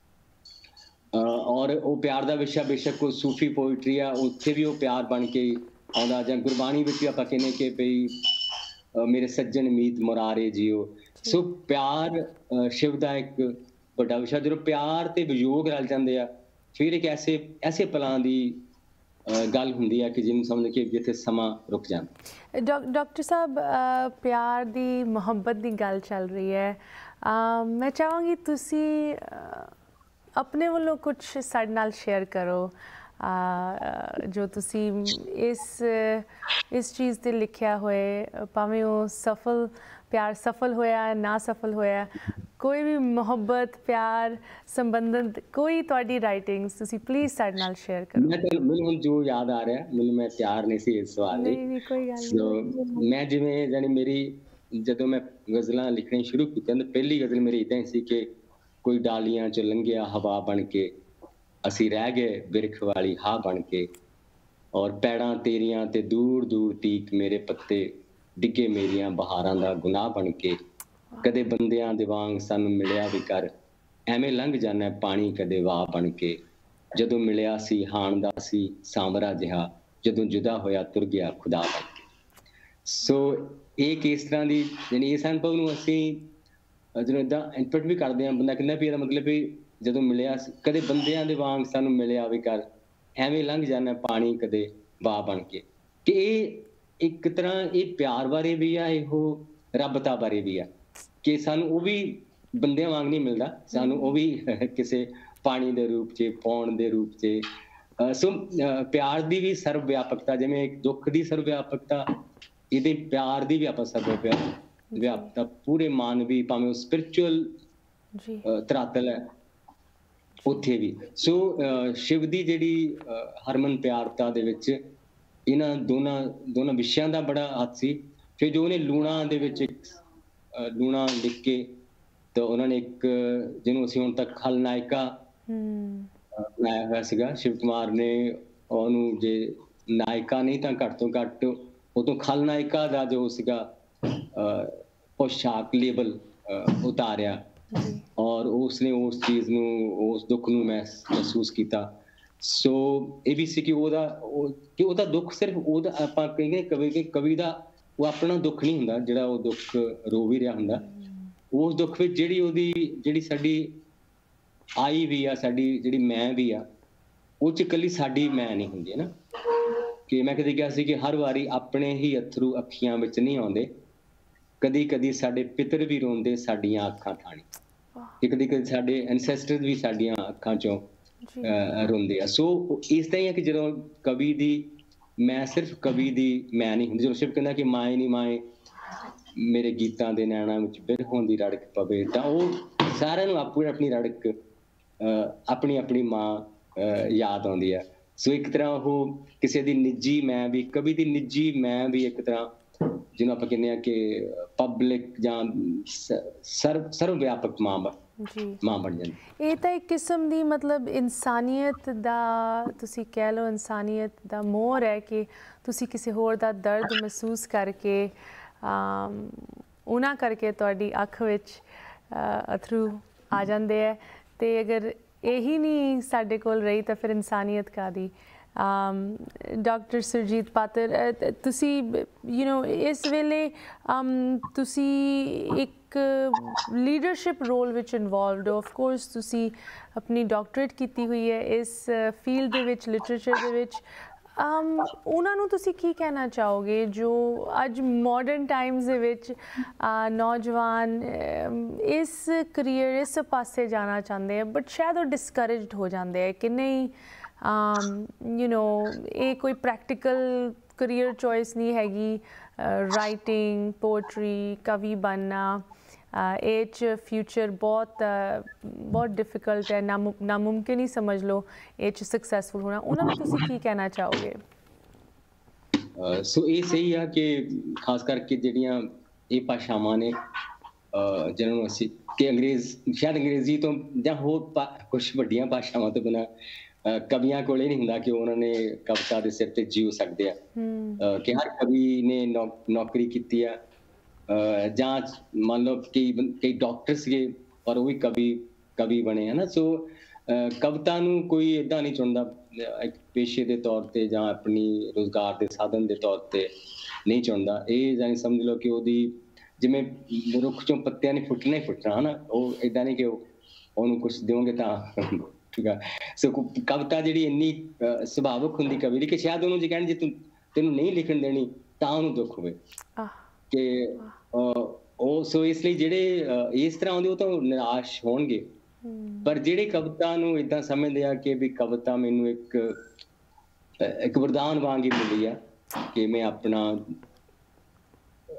ਔਰ ਉਹ ਪਿਆਰ ਦਾ ਵਿਸ਼ਾ ਬੇਸ਼ੱਕ ਕੋਈ ਸੂਫੀ ਪੋਇਟਰੀ ਆ, ਉੱਥੇ ਵੀ ਉਹ ਪਿਆਰ ਬਣ ਕੇ ਆਉਂਦਾ, ਜਾਂ ਗੁਰਬਾਣੀ ਵਿੱਚ ਵੀ ਆਪਾਂ ਕਹਿੰਦੇ ਕਿ ਭਈ ਮੇਰੇ ਸੱਜਣ ਮੀਤ ਮੁਰਾਰੇ ਜੀਓ। ਸੋ ਪਿਆਰ ਸ਼ਿਵ ਦਾ ਇੱਕ ਵੱਡਾ ਵਿਸ਼ਾ। ਜਦੋਂ ਪਿਆਰ ਤੇ ਵਿਯੋਗ ਰਲ ਜਾਂਦੇ ਆ ਫਿਰ ਇੱਕ ਐਸੇ ਪਲਾਂ ਦੀ ਗੱਲ ਹੁੰਦੀ ਹੈ ਕਿ ਜਿਹਨੂੰ ਸਮਝ ਕੇ ਜਿੱਥੇ ਸਮਾਂ ਰੁਕ ਜਾਂਦਾ। ਡਾਕਟਰ ਸਾਹਿਬ, ਪਿਆਰ ਦੀ ਮੁਹੱਬਤ ਦੀ ਗੱਲ ਚੱਲ ਰਹੀ ਹੈ, ਮੈਂ ਚਾਹਾਂਗੀ ਤੁਸੀਂ ਆਪਣੇ ਵੱਲੋਂ ਕੁਛ ਸਾਡੇ ਨਾਲ ਸ਼ੇਅਰ ਕਰੋ ਜੋ ਤੁਸੀਂ ਇਸ ਚੀਜ਼ 'ਤੇ ਲਿਖਿਆ ਹੋਏ, ਭਾਵੇਂ ਉਹ ਸਫਲ ਪਿਆਰ ਸਫਲ ਹੋਇਆ ਨਾ ਸਫਲ ਹੋਇਆ, ਕੋਈ ਵੀ ਮੁਹੱਬਤ ਪਿਆਰ ਸੰਬੰਧਤ ਕੋਈ ਤੁਹਾਡੀ ਰਾਈਟਿੰਗਸ ਤੁਸੀਂ ਪਲੀਜ਼ ਸਾਡੇ ਨਾਲ ਸ਼ੇਅਰ ਕਰੋ। ਮੈਨੂੰ ਹੁਣ ਜੋ ਯਾਦ ਆ ਰਿਹਾ, ਮੈਨੂੰ ਮੈਂ ਤਿਆਰ ਨਹੀਂ ਸੀ ਇਸ ਸਵਾਲ ਲਈ। ਨਹੀਂ ਕੋਈ ਗੱਲ ਸੋ ਮੈਂ ਜਿਵੇਂ ਜਾਨੀ ਮੇਰੀ ਜਦੋਂ ਮੈਂ ਗਜ਼ਲਾਂ ਲਿਖਣੀ ਸ਼ੁਰੂ ਕੀਤੀਆਂ ਤਾਂ ਪਹਿਲੀ ਗਜ਼ਲ ਮੇਰੀ ਇਦਾਂ ਹੀ ਸੀ ਕਿ ਕੋਈ ਡਾਲੀਆਂ ਚ ਲੰਘਿਆ ਹਵਾ ਬਣ ਕੇ, ਅਸੀਂ ਰਹਿ ਗਏ ਬਿਰਖ ਵਾਲੀ ਹਾਂ ਬਣ ਕੇ, ਔਰ ਪੈੜਾਂ ਤੇਰੀਆਂ ਤੇ ਦੂਰ ਦੂਰ ਤੀਕ ਮੇਰੇ ਪੱਤੇ ਡਿੱਗੇ ਮੇਰੀਆਂ ਬਹਾਰਾਂ ਦਾ ਗੁਨਾਹ ਬਣ ਕੇ, ਕਦੇ ਬੰਦਿਆਂ ਦੇ ਵਾਂਗ ਸਾਨੂੰ ਮਿਲਿਆ ਵੀ ਕਰ, ਐਵੇਂ ਲੰਘ ਜਾਣਾ ਪਾਣੀ ਕਦੇ ਵਾਹ ਬਣ ਕੇ, ਜਦੋਂ ਮਿਲਿਆ ਸੀ ਹਾਣ ਦਾ ਸੀ ਸਾਂਵਰਾ ਜਿਹਾ, ਜਦੋਂ ਜੁਦਾ ਹੋਇਆ ਤੁਰ ਗਿਆ ਖੁਦਾ ਬਣ ਕੇ। ਸੋ ਇਹ ਕਿਸ ਤਰ੍ਹਾਂ ਦੀ ਯਾਨੀ ਇਸ ਅਨੁਭਵ ਨੂੰ ਅਸੀਂ ਜਦੋਂ ਏਦਾਂ ਇੰਟਰਪ੍ਰੀਟ ਵੀ ਕਰਦੇ ਹਾਂ, ਬੰਦਾ ਕਹਿੰਦਾ ਵੀ ਇਹਦਾ ਮਤਲਬ ਵੀ ਜਦੋਂ ਮਿਲਿਆ ਕਦੇ ਬੰਦਿਆਂ ਦੇ ਵਾਂਗ ਸਾਨੂੰ ਮਿਲਿਆ ਵੀ ਕਰ, ਐਵੇਂ ਲੰਘ ਜਾਣਾ ਪਾਣੀ ਕਦੇ ਵਾਹ ਬਣ ਕੇ, ਕਿ ਇਹ ਇੱਕ ਤਰ੍ਹਾਂ ਇਹ ਪਿਆਰ ਬਾਰੇ ਵੀ ਆ, ਇਹੋ ਰੱਬਤਾ ਬਾਰੇ ਵੀ ਆ, ਕਿ ਸਾਨੂੰ ਉਹ ਵੀ ਬੰਦਿਆਂ ਵਾਂਗ ਨਹੀਂ ਮਿਲਦਾ, ਸਾਨੂੰ ਉਹ ਵੀ ਕਿਸੇ ਪਾਣੀ ਦੇ ਰੂਪ 'ਚ ਪੌਣ ਦੇ ਰੂਪ 'ਚ। ਸੋ ਪਿਆਰ ਦੀ ਵੀ ਸਰਵ ਵਿਆਪਕਤਾ, ਜਿਵੇਂ ਇੱਕ ਦੁੱਖ ਦੀ ਸਰਵ ਵਿਆਪਕਤਾ, ਇਹਦੇ ਪਿਆਰ ਦੀ ਵੀ ਆਪਾਂ ਸਰਵ ਵਿਆਪਕਤਾ ਪੂਰੇ ਮਾਨਵੀ ਭਾਵੇਂ ਉਹ ਸਪਿਰਿਚੁਅਲ ਧਰਾਤਲ ਹੈ ਉੱਥੇ ਵੀ। ਸੋ ਸ਼ਿਵ ਦੀ ਜਿਹੜੀ ਹਰਮਨ ਪਿਆਰਤਾ ਦੇ ਵਿੱਚ ਇਹਨਾਂ ਦੋਨਾਂ ਵਿਸ਼ਿਆਂ ਦਾ ਬੜਾ ਹੱਥ ਸੀ। ਫਿਰ ਜੋ ਉਹਨੇ ਲੂਣਾ ਦੇ ਵਿੱਚ ਇੱਕ ਲੂਣਾ ਲਿਖ ਕੇ ਤਾਂ ਉਹਨਾਂ ਨੇ ਇੱਕ ਜਿਹਨੂੰ ਅਸੀਂ ਹੁਣ ਤੱਕ ਖਲਨਾਇਕਾ ਬਣਾਇਆ ਹੋਇਆ ਸੀਗਾ, ਸ਼ਿਵ ਕੁਮਾਰ ਨੇ ਉਹਨੂੰ ਜੇ ਨਾਇਕਾ ਨਹੀਂ ਤਾਂ ਘੱਟ ਤੋਂ ਘੱਟ ਉਹ ਤੋਂ ਖਲਨਾਇਕਾ ਦਾ ਜੋ ਸੀਗਾ ਪੋਸ਼ਾਕ ਲੇਬਲ ਉਤਾਰਿਆ, ਔਰ ਉਸਨੇ ਉਸ ਚੀਜ਼ ਨੂੰ ਉਸ ਦੁੱਖ ਨੂੰ ਮਹਿਸੂਸ ਕੀਤਾ। ਸੋ ਇਹ ਵੀ ਸੀ ਕਿ ਉਹਦਾ ਦੁੱਖ ਸਿਰਫ ਉਹਦਾ ਆਪਾਂ ਕਹਿੰਦੇ ਕਵੀ ਦਾ ਉਹ ਆਪਣਾ ਦੁੱਖ ਨਹੀਂ ਹੁੰਦਾ ਜਿਹੜਾ ਉਹ ਦੁੱਖ ਰੋ ਵੀ ਰਿਹਾ ਹੁੰਦਾ, ਉਸ ਦੁੱਖ ਵਿੱਚ ਜਿਹੜੀ ਸਾਡੀ ਆਈ ਵੀ ਆ, ਸਾਡੀ ਜਿਹੜੀ ਮੈਂ ਵੀ ਆ, ਉਹ 'ਚ ਇਕੱਲੀ ਸਾਡੀ ਮੈਂ ਨਹੀਂ ਹੁੰਦੀ ਹੈ ਨਾ। ਕਿ ਮੈਂ ਕਦੇ ਕਿਹਾ ਸੀ ਕਿ ਹਰ ਵਾਰੀ ਆਪਣੇ ਹੀ ਅਥਰੂ ਅੱਖੀਆਂ ਵਿੱਚ ਨਹੀਂ ਆਉਂਦੇ, ਕਦੀ ਕਦੀ ਸਾਡੇ ਪਿਤਰ ਵੀ ਰੋਂਦੇ ਸਾਡੀਆਂ ਅੱਖਾਂ ਥਾਣੀ, ਕਿ ਕਦੀ ਕਦੀ ਸਾਡੇ ਐਨਸੈਸਟਰਸ ਵੀ ਸਾਡੀਆਂ ਅੱਖਾਂ ਚੋਂ ਰੋਂਦੇ ਆ। ਸੋ ਇਸ ਤਰ੍ਹਾਂ ਹੀ ਹੈ ਕਿ ਜਦੋਂ ਕਵੀ ਦੀ ਮੈਂ ਸਿਰਫ ਕਵੀ ਦੀ ਮੈਂ ਨਹੀਂ ਹੁੰਦੀ, ਜਦੋਂ ਸ਼ਿਵ ਕਹਿੰਦਾ ਕਿ ਮਾਏ ਨੀ ਮਾਏ ਮੇਰੇ ਗੀਤਾਂ ਦੇ ਨੈਣਾਂ ਵਿੱਚ ਬਿਰਹੋਂ ਦੀ ਰੜਕ ਪਵੇ, ਤਾਂ ਉਹ ਸਾਰਿਆਂ ਨੂੰ ਆਪਣੀ ਆਪਣੀ ਰੜਕ ਆਪਣੀ ਆਪਣੀ ਮਾਂ ਯਾਦ ਆਉਂਦੀ ਆ। ਸੋ ਇੱਕ ਤਰ੍ਹਾਂ ਉਹ ਕਿਸੇ ਦੀ ਨਿੱਜੀ ਮੈਂ ਵੀ, ਕਵੀ ਦੀ ਨਿੱਜੀ ਮੈਂ ਵੀ ਇੱਕ ਤਰ੍ਹਾਂ ਜਿਹਨੂੰ ਆਪਾਂ ਕਹਿੰਦੇ ਆ ਕਿ ਪਬਲਿਕ ਜਾਂ ਸਰਵ ਵਿਆਪਕ ਮਾਂ ਬਣ ਜਾਂਦੀ। ਇਹ ਤਾਂ ਇੱਕ ਕਿਸਮ ਦੀ ਮਤਲਬ ਇਨਸਾਨੀਅਤ ਦਾ ਤੁਸੀਂ ਕਹਿ ਲਓ, ਇਨਸਾਨੀਅਤ ਦਾ ਮੋਹਰ ਹੈ ਕਿ ਤੁਸੀਂ ਕਿਸੇ ਹੋਰ ਦਾ ਦਰਦ ਮਹਿਸੂਸ ਕਰਕੇ ਉਹਨਾਂ ਕਰਕੇ ਤੁਹਾਡੀ ਅੱਖ ਵਿੱਚ ਅਥਰੂ ਆ ਜਾਂਦੇ ਹੈ। ਅਤੇ ਅਗਰ ਇਹੀ ਨਹੀਂ ਸਾਡੇ ਕੋਲ ਰਹੀ ਤਾਂ ਫਿਰ ਇਨਸਾਨੀਅਤ ਕਾਹਦੀ। ਡਾਕਟਰ ਸੁਰਜੀਤ ਪਾਤਰ, ਤੁਸੀਂ ਇਸ ਵੇਲੇ ਤੁਸੀਂ ਇੱਕ ਲੀਡਰਸ਼ਿਪ ਰੋਲ ਵਿੱਚ ਇਨਵੋਲਵਡ ਹੋ। ਆਫ ਕੋਰਸ ਤੁਸੀਂ ਆਪਣੀ ਡਾਕਟਰੇਟ ਕੀਤੀ ਹੋਈ ਹੈ ਇਸ ਫੀਲਡ ਦੇ ਵਿੱਚ, ਲਿਟਰੇਚਰ ਦੇ ਵਿੱਚ। ਉਹਨਾਂ ਨੂੰ ਤੁਸੀਂ ਕੀ ਕਹਿਣਾ ਚਾਹੋਗੇ ਜੋ ਅੱਜ ਮਾਡਰਨ ਟਾਈਮਸ ਦੇ ਵਿੱਚ ਨੌਜਵਾਨ ਇਸ ਕਰੀਅਰ ਇਸ ਪਾਸੇ ਜਾਣਾ ਚਾਹੁੰਦੇ ਆ, ਬਟ ਸ਼ਾਇਦ ਉਹ ਡਿਸਕਰੇਜਡ ਹੋ ਜਾਂਦੇ ਹੈ ਕਿ ਨਹੀਂ ਇਹ ਕੋਈ ਪ੍ਰੈਕਟੀਕਲ ਕਰੀਅਰ ਚੋਇਸ ਨਹੀਂ ਹੈਗੀ, ਰਾਈਟਿੰਗ, ਪੋਇਟਰੀ, ਕਵੀ ਬਣਨਾ, ਇਹ 'ਚ ਫਿਊਚਰ ਬਹੁਤ ਡਿਫਿਕਲਟ ਹੈ, ਨਾਮੁਮਕਿਨ ਹੀ ਸਮਝ ਲਓ ਇਹ 'ਚ ਸਕਸੈਸਫੁਲ ਹੋਣਾ। ਉਹਨਾਂ ਨੂੰ ਤੁਸੀਂ ਕੀ ਕਹਿਣਾ ਚਾਹੋਗੇ? ਸੋ ਇਹ ਸਹੀ ਆ ਕਿ ਖਾਸ ਕਰਕੇ ਜਿਹੜੀਆਂ ਇਹ ਭਾਸ਼ਾਵਾਂ ਨੇ ਜਿਹਨਾਂ ਨੂੰ ਅਸੀਂ ਕਿ ਸ਼ਾਇਦ ਅੰਗਰੇਜ਼ੀ ਤੋਂ ਜਾਂ ਹੋਰ ਕੁਛ ਵੱਡੀਆਂ ਭਾਸ਼ਾਵਾਂ ਤੋਂ ਬਿਨਾਂ ਕਵੀਆਂ ਕੋਲ ਇਹ ਨਹੀਂ ਹੁੰਦਾ ਕਿ ਉਹਨਾਂ ਨੇ ਕਵਿਤਾ ਦੇ ਸਿਰ ਤੇ ਜੀਉ ਸਕਦੇ ਆ, ਕਿ ਹਰ ਕਵੀ ਨੇ ਨੌਕਰੀ ਕੀਤੀ ਆ, ਜਾਂ ਮੰਨ ਲਓ ਕਈ ਡਾਕਟਰ ਸੀਗੇ ਪਰ ਉਹ ਵੀ ਕਵੀ ਬਣੇ, ਹੈ ਨਾ। ਸੋ ਕਵਿਤਾ ਨੂੰ ਕੋਈ ਏਦਾਂ ਨਹੀਂ ਚੁਣਦਾ ਇੱਕ ਪੇਸ਼ੇ ਦੇ ਤੌਰ ਤੇ ਜਾਂ ਆਪਣੀ ਰੁਜ਼ਗਾਰ ਦੇ ਸਾਧਨ ਦੇ ਤੌਰ ਤੇ ਨਹੀਂ ਚੁਣਦਾ। ਇਹ ਜਾਨੀ ਸਮਝ ਲਓ ਕਿ ਉਹਦੀ ਜਿਵੇਂ ਰੁੱਖ ਚੋਂ ਪੱਤਿਆਂ ਨੇ ਫੁੱਟਣਾ ਹੀ ਫੁੱਟਣਾ, ਹੈ ਨਾ। ਉਹ ਏਦਾਂ ਨਹੀਂ ਕਿ ਉਹਨੂੰ ਕੁਛ ਦਿਓਗੇ ਤਾਂ ਠੀਕ ਆ। ਸੋ ਕਵਿਤਾ ਜਿਹੜੀ ਇੰਨੀ ਸੁਭਾਵਿਕ ਹੁੰਦੀ ਕਵੀ ਦੀ ਕਿ ਸ਼ਾਇਦ ਉਹਨੂੰ ਜੇ ਕਹਿਣ ਜੇ ਤੈਨੂੰ ਨਹੀਂ ਲਿਖਣ ਦੇਣੀ ਤਾਂ ਉਹਨੂੰ ਦੁੱਖ ਹੋਵੇ ਕਿ ਉਹ। ਸੋ ਇਸ ਲਈ ਜਿਹੜੇ ਇਸ ਤਰ੍ਹਾਂ ਆਉਂਦੇ ਉਹ ਤਾਂ ਨਿਰਾਸ਼ ਹੋਣਗੇ, ਪਰ ਜਿਹੜੇ ਕਵਿਤਾ ਨੂੰ ਏਦਾਂ ਸਮਝਦੇ ਆ ਕਿ ਵੀ ਕਵਿਤਾ ਮੈਨੂੰ ਇੱਕ ਵਰਦਾਨ ਵਾਂਗ ਹੀ ਮਿਲੀ ਆ ਕਿ ਮੈਂ ਆਪਣਾ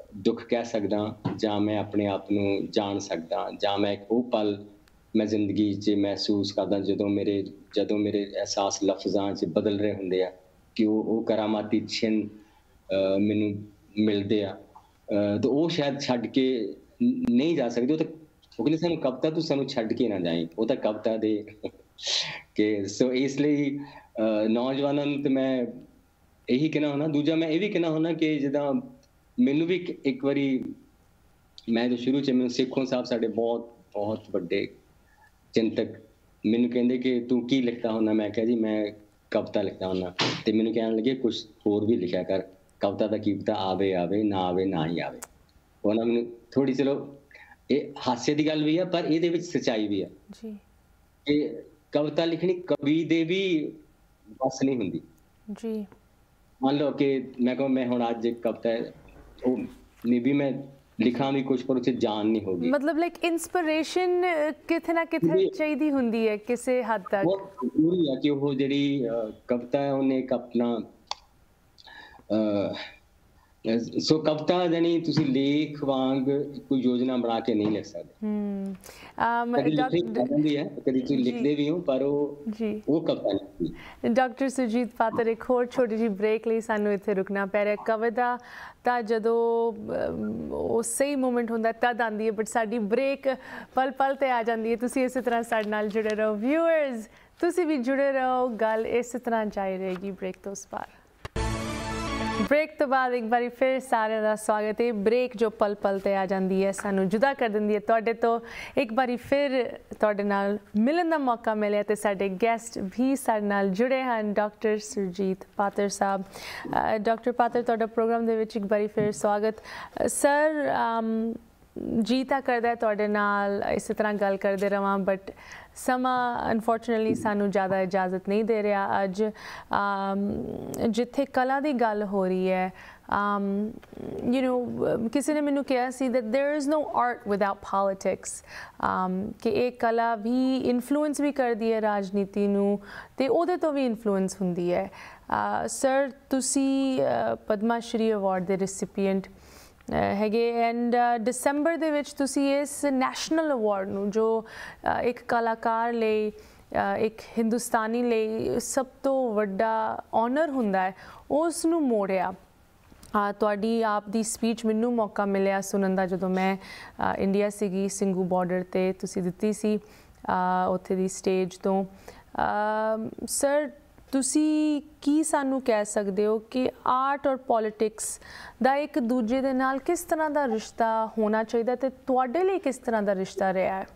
ਦੁੱਖ ਕਹਿ ਸਕਦਾ, ਜਾਂ ਮੈਂ ਆਪਣੇ ਆਪ ਨੂੰ ਜਾਣ ਸਕਦਾ, ਜਾਂ ਮੈਂ ਇੱਕ ਉਹ ਪਲ ਮੈਂ ਜ਼ਿੰਦਗੀ 'ਚ ਮਹਿਸੂਸ ਕਰਦਾ ਜਦੋਂ ਮੇਰੇ ਅਹਿਸਾਸ ਲਫ਼ਜ਼ਾਂ 'ਚ ਬਦਲ ਰਹੇ ਹੁੰਦੇ ਆ, ਕਿ ਉਹ ਕਰਾਮਾਤੀ ਛਿਨ ਮੈਨੂੰ ਮਿਲਦੇ ਆ। ਤਾਂ ਉਹ ਸ਼ਾਇਦ ਛੱਡ ਕੇ ਨਹੀਂ ਜਾ ਸਕਦੇ। ਉਹ ਕਹਿੰਦੇ ਸਾਨੂੰ ਕਵਿਤਾ ਤੂੰ ਸਾਨੂੰ ਛੱਡ ਕੇ ਨਾ ਜਾਈਂ, ਉਹ ਤਾਂ ਕਵਿਤਾ ਦੇ ਕਿ ਸੋ ਇਸ ਲਈ ਨੌਜਵਾਨਾਂ ਨੂੰ ਤਾਂ ਮੈਂ ਇਹੀ ਕਹਿਣਾ ਹੁੰਦਾ। ਦੂਜਾ ਮੈਂ ਇਹ ਵੀ ਕਹਿਣਾ ਹੁੰਦਾ ਕਿ ਜਿੱਦਾਂ ਮੈਨੂੰ ਵੀ ਇੱਕ ਵਾਰੀ, ਮੈਂ ਜੋ ਸ਼ੁਰੂ 'ਚ ਮੈਨੂੰ ਸੇਖੋਂ ਸਾਹਿਬ ਸਾਡੇ ਬਹੁਤ ਵੱਡੇ ਚਿੰਤਕ ਮੈਨੂੰ ਕਹਿੰਦੇ ਕਿ ਤੂੰ ਕੀ ਲਿਖਦਾ ਹੁੰਦਾ, ਮੈਂ ਕਿਹਾ ਜੀ ਮੈਂ ਕਵਿਤਾ ਲਿਖਦਾ ਹੁੰਦਾ। ਤੇ ਮੈਨੂੰ ਕਹਿਣ ਲੱਗੇ ਕੁਛ ਹੋਰ ਵੀ ਲਿਖਿਆ ਕਰ, ਕਵਿਤਾ ਦਾ ਕੀ ਪਤਾ ਆਵੇ ਨਾ ਹੀ ਆਵੇ। ਉਹਨਾਂ ਮੈਨੂੰ ਥੋੜੀ, ਚਲੋ ਇਹ ਹਾਸੇ ਦੀ ਗੱਲ ਵੀ ਆ ਪਰ ਇਹਦੇ ਵਿੱਚ ਸੱਚਾਈ ਵੀ ਆ ਜੀ, ਕਿ ਕਵਿਤਾ ਲਿਖਣੀ ਕਵੀ ਦੇ ਵੀ ਬਸ ਨਹੀਂ ਹੁੰਦੀ ਜੀ। ਮੰਨ ਲਓ ਕਿ ਮੈਂ ਕਹਾਂ ਮੈਂ ਹੁਣ ਅੱਜ ਕਵਿਤਾ ਉਹ ਮੇ ਵੀ ਮੈਂ ਲਿਖਾਂ ਵੀ ਕੁਝ, ਪਰ ਉੱਥੇ ਜਾਨ ਨਹੀਂ ਹੋਗੀ। ਮਤਲਬ ਲਾਈਕ ਇਨਸਪੀਰੇਸ਼ਨ ਕਿਤੇ ਨਾ ਕਿਤੇ ਚਾਹੀਦੀ ਹੁੰਦੀ ਹੈ ਕਿਸੇ ਹੱਦ ਤੱਕ। ਬਹੁਤ ਜ਼ਰੂਰੀ ਆ ਕਿ ਉਹ ਜਿਹੜੀ ਕਵਿਤਾ ਹੈ ਉਹਨੇ ਇੱਕ ਆਪਣਾ ਸੋ ਕਵਿਤਾ ਜਾਨੀ ਤੁਸੀਂ ਲੇਖ ਵਾਂਗ ਕੋਈ ਯੋਜਨਾ ਬਣਾ ਕੇ ਨਹੀਂ ਲਿਖ ਸਕਦੇ। ਕਦੀ ਤੁਸੀਂ ਲਿਖਦੇ ਵੀ ਹੋ ਪਰ ਉਹ ਕਵਿਤਾ ਨਹੀਂ। ਡਾਕਟਰ ਸੁਰਜੀਤ ਪਾਤਰ, ਇੱਕ ਹੋਰ ਛੋਟੀ ਜਿਹੀ ਬ੍ਰੇਕ ਲਈ ਸਾਨੂੰ ਇੱਥੇ ਰੁਕਣਾ ਪੈ ਰਿਹਾ। ਕਵਿਤਾ ਤਾਂ ਜਦੋਂ ਉਹ ਸਹੀ ਮੂਮੈਂਟ ਹੁੰਦਾ ਤਦ ਆਉਂਦੀ ਹੈ, ਬਟ ਸਾਡੀ ਬ੍ਰੇਕ ਪਲ ਪਲ ਤੇ ਆ ਜਾਂਦੀ ਹੈ। ਤੁਸੀਂ ਇਸੇ ਤਰ੍ਹਾਂ ਸਾਡੇ ਨਾਲ ਜੁੜੇ ਰਹੋ। ਵਿਊਅਰਸ ਤੁਸੀਂ ਵੀ ਜੁੜੇ ਰਹੋ, ਗੱਲ ਇਸੇ ਤਰ੍ਹਾਂ ਜਾਰੀ ਰਹੇਗੀ ਬ੍ਰੇਕ ਤੋਂ ਉਸ ਪਾਰ। ਬ੍ਰੇਕ ਤੋਂ ਬਾਅਦ ਇੱਕ ਵਾਰੀ ਫਿਰ ਸਾਰਿਆਂ ਦਾ ਸਵਾਗਤ ਹੈ। ਬ੍ਰੇਕ ਜੋ ਪਲ ਪਲ ਤੇ ਆ ਜਾਂਦੀ ਹੈ, ਸਾਨੂੰ ਜੁਦਾ ਕਰ ਦਿੰਦੀ ਹੈ ਤੁਹਾਡੇ ਤੋਂ। ਇੱਕ ਵਾਰੀ ਫਿਰ ਤੁਹਾਡੇ ਨਾਲ ਮਿਲਣ ਦਾ ਮੌਕਾ ਮਿਲਿਆ ਤੇ ਸਾਡੇ ਗੈਸਟ ਵੀ ਸਾਡੇ ਨਾਲ ਜੁੜੇ ਹਨ, ਡਾਕਟਰ ਸੁਰਜੀਤ ਪਾਤਰ ਸਾਹਿਬ। ਡਾਕਟਰ ਪਾਤਰ, ਤੁਹਾਡਾ ਪ੍ਰੋਗਰਾਮ ਦੇ ਵਿੱਚ ਇੱਕ ਵਾਰੀ ਫਿਰ ਸਵਾਗਤ। ਸਰ, ਜੀ ਤਾਂ ਕਰਦਾ ਤੁਹਾਡੇ ਨਾਲ ਇਸੇ ਤਰ੍ਹਾਂ ਗੱਲ ਕਰਦੇ ਰਹਾਂ, ਬਟ ਸਮਾਂ ਅਨਫੋਰਚੂਨੇਟਲੀ ਸਾਨੂੰ ਜ਼ਿਆਦਾ ਇਜਾਜ਼ਤ ਨਹੀਂ ਦੇ ਰਿਹਾ। ਅੱਜ ਜਿੱਥੇ ਕਲਾ ਦੀ ਗੱਲ ਹੋ ਰਹੀ ਹੈ, ਕਿਸੇ ਨੇ ਮੈਨੂੰ ਕਿਹਾ ਸੀ that there is no art without politics, ਕਿ ਇਹ ਕਲਾ ਵੀ ਇਨਫਲੂਐਂਸ ਵੀ ਕਰਦੀ ਹੈ ਰਾਜਨੀਤੀ ਨੂੰ ਤੇ ਉਹਦੇ ਤੋਂ ਵੀ ਇਨਫਲੂਐਂਸ ਹੁੰਦੀ ਹੈ। ਸਰ, ਤੁਸੀਂ ਪਦਮਾ ਸ਼੍ਰੀ ਅਵਾਰਡ ਦੇ ਰਿਸਿਪੀਐਂਟ ਹੈਗੇ, ਐਂਡ ਦਸੰਬਰ ਦੇ ਵਿੱਚ ਤੁਸੀਂ ਇਸ ਨੈਸ਼ਨਲ ਅਵਾਰਡ ਨੂੰ, ਜੋ ਇੱਕ ਕਲਾਕਾਰ ਲਈ, ਇੱਕ ਹਿੰਦੁਸਤਾਨੀ ਲਈ ਸਭ ਤੋਂ ਵੱਡਾ ਆਨਰ ਹੁੰਦਾ ਹੈ, ਉਸ ਨੂੰ ਮੋੜਿਆ। ਤੁਹਾਡੀ ਆਪ ਦੀ ਸਪੀਚ ਮੈਨੂੰ ਮੌਕਾ ਮਿਲਿਆ ਸੁਣਨ ਦਾ ਜਦੋਂ ਮੈਂ ਇੰਡੀਆ ਸੀਗੀ, ਸਿੰਘੂ ਬਾਰਡਰ 'ਤੇ ਤੁਸੀਂ ਦਿੱਤੀ ਸੀ ਉੱਥੇ ਦੀ ਸਟੇਜ ਤੋਂ। ਸਰ, ਤੁਸੀਂ ਕੀ ਸਾਨੂੰ ਕਹਿ ਸਕਦੇ ਹੋ ਕਿ ਆਰਟ ਔਰ ਪੋਲੀਟਿਕਸ ਦਾ ਇੱਕ ਦੂਜੇ ਦੇ ਨਾਲ ਕਿਸ ਤਰ੍ਹਾਂ ਦਾ ਰਿਸ਼ਤਾ ਹੋਣਾ ਚਾਹੀਦਾ ਤੇ ਤੁਹਾਡੇ ਲਈ ਕਿਸ ਤਰ੍ਹਾਂ ਦਾ ਰਿਸ਼ਤਾ ਰਿਹਾ ਹੈ?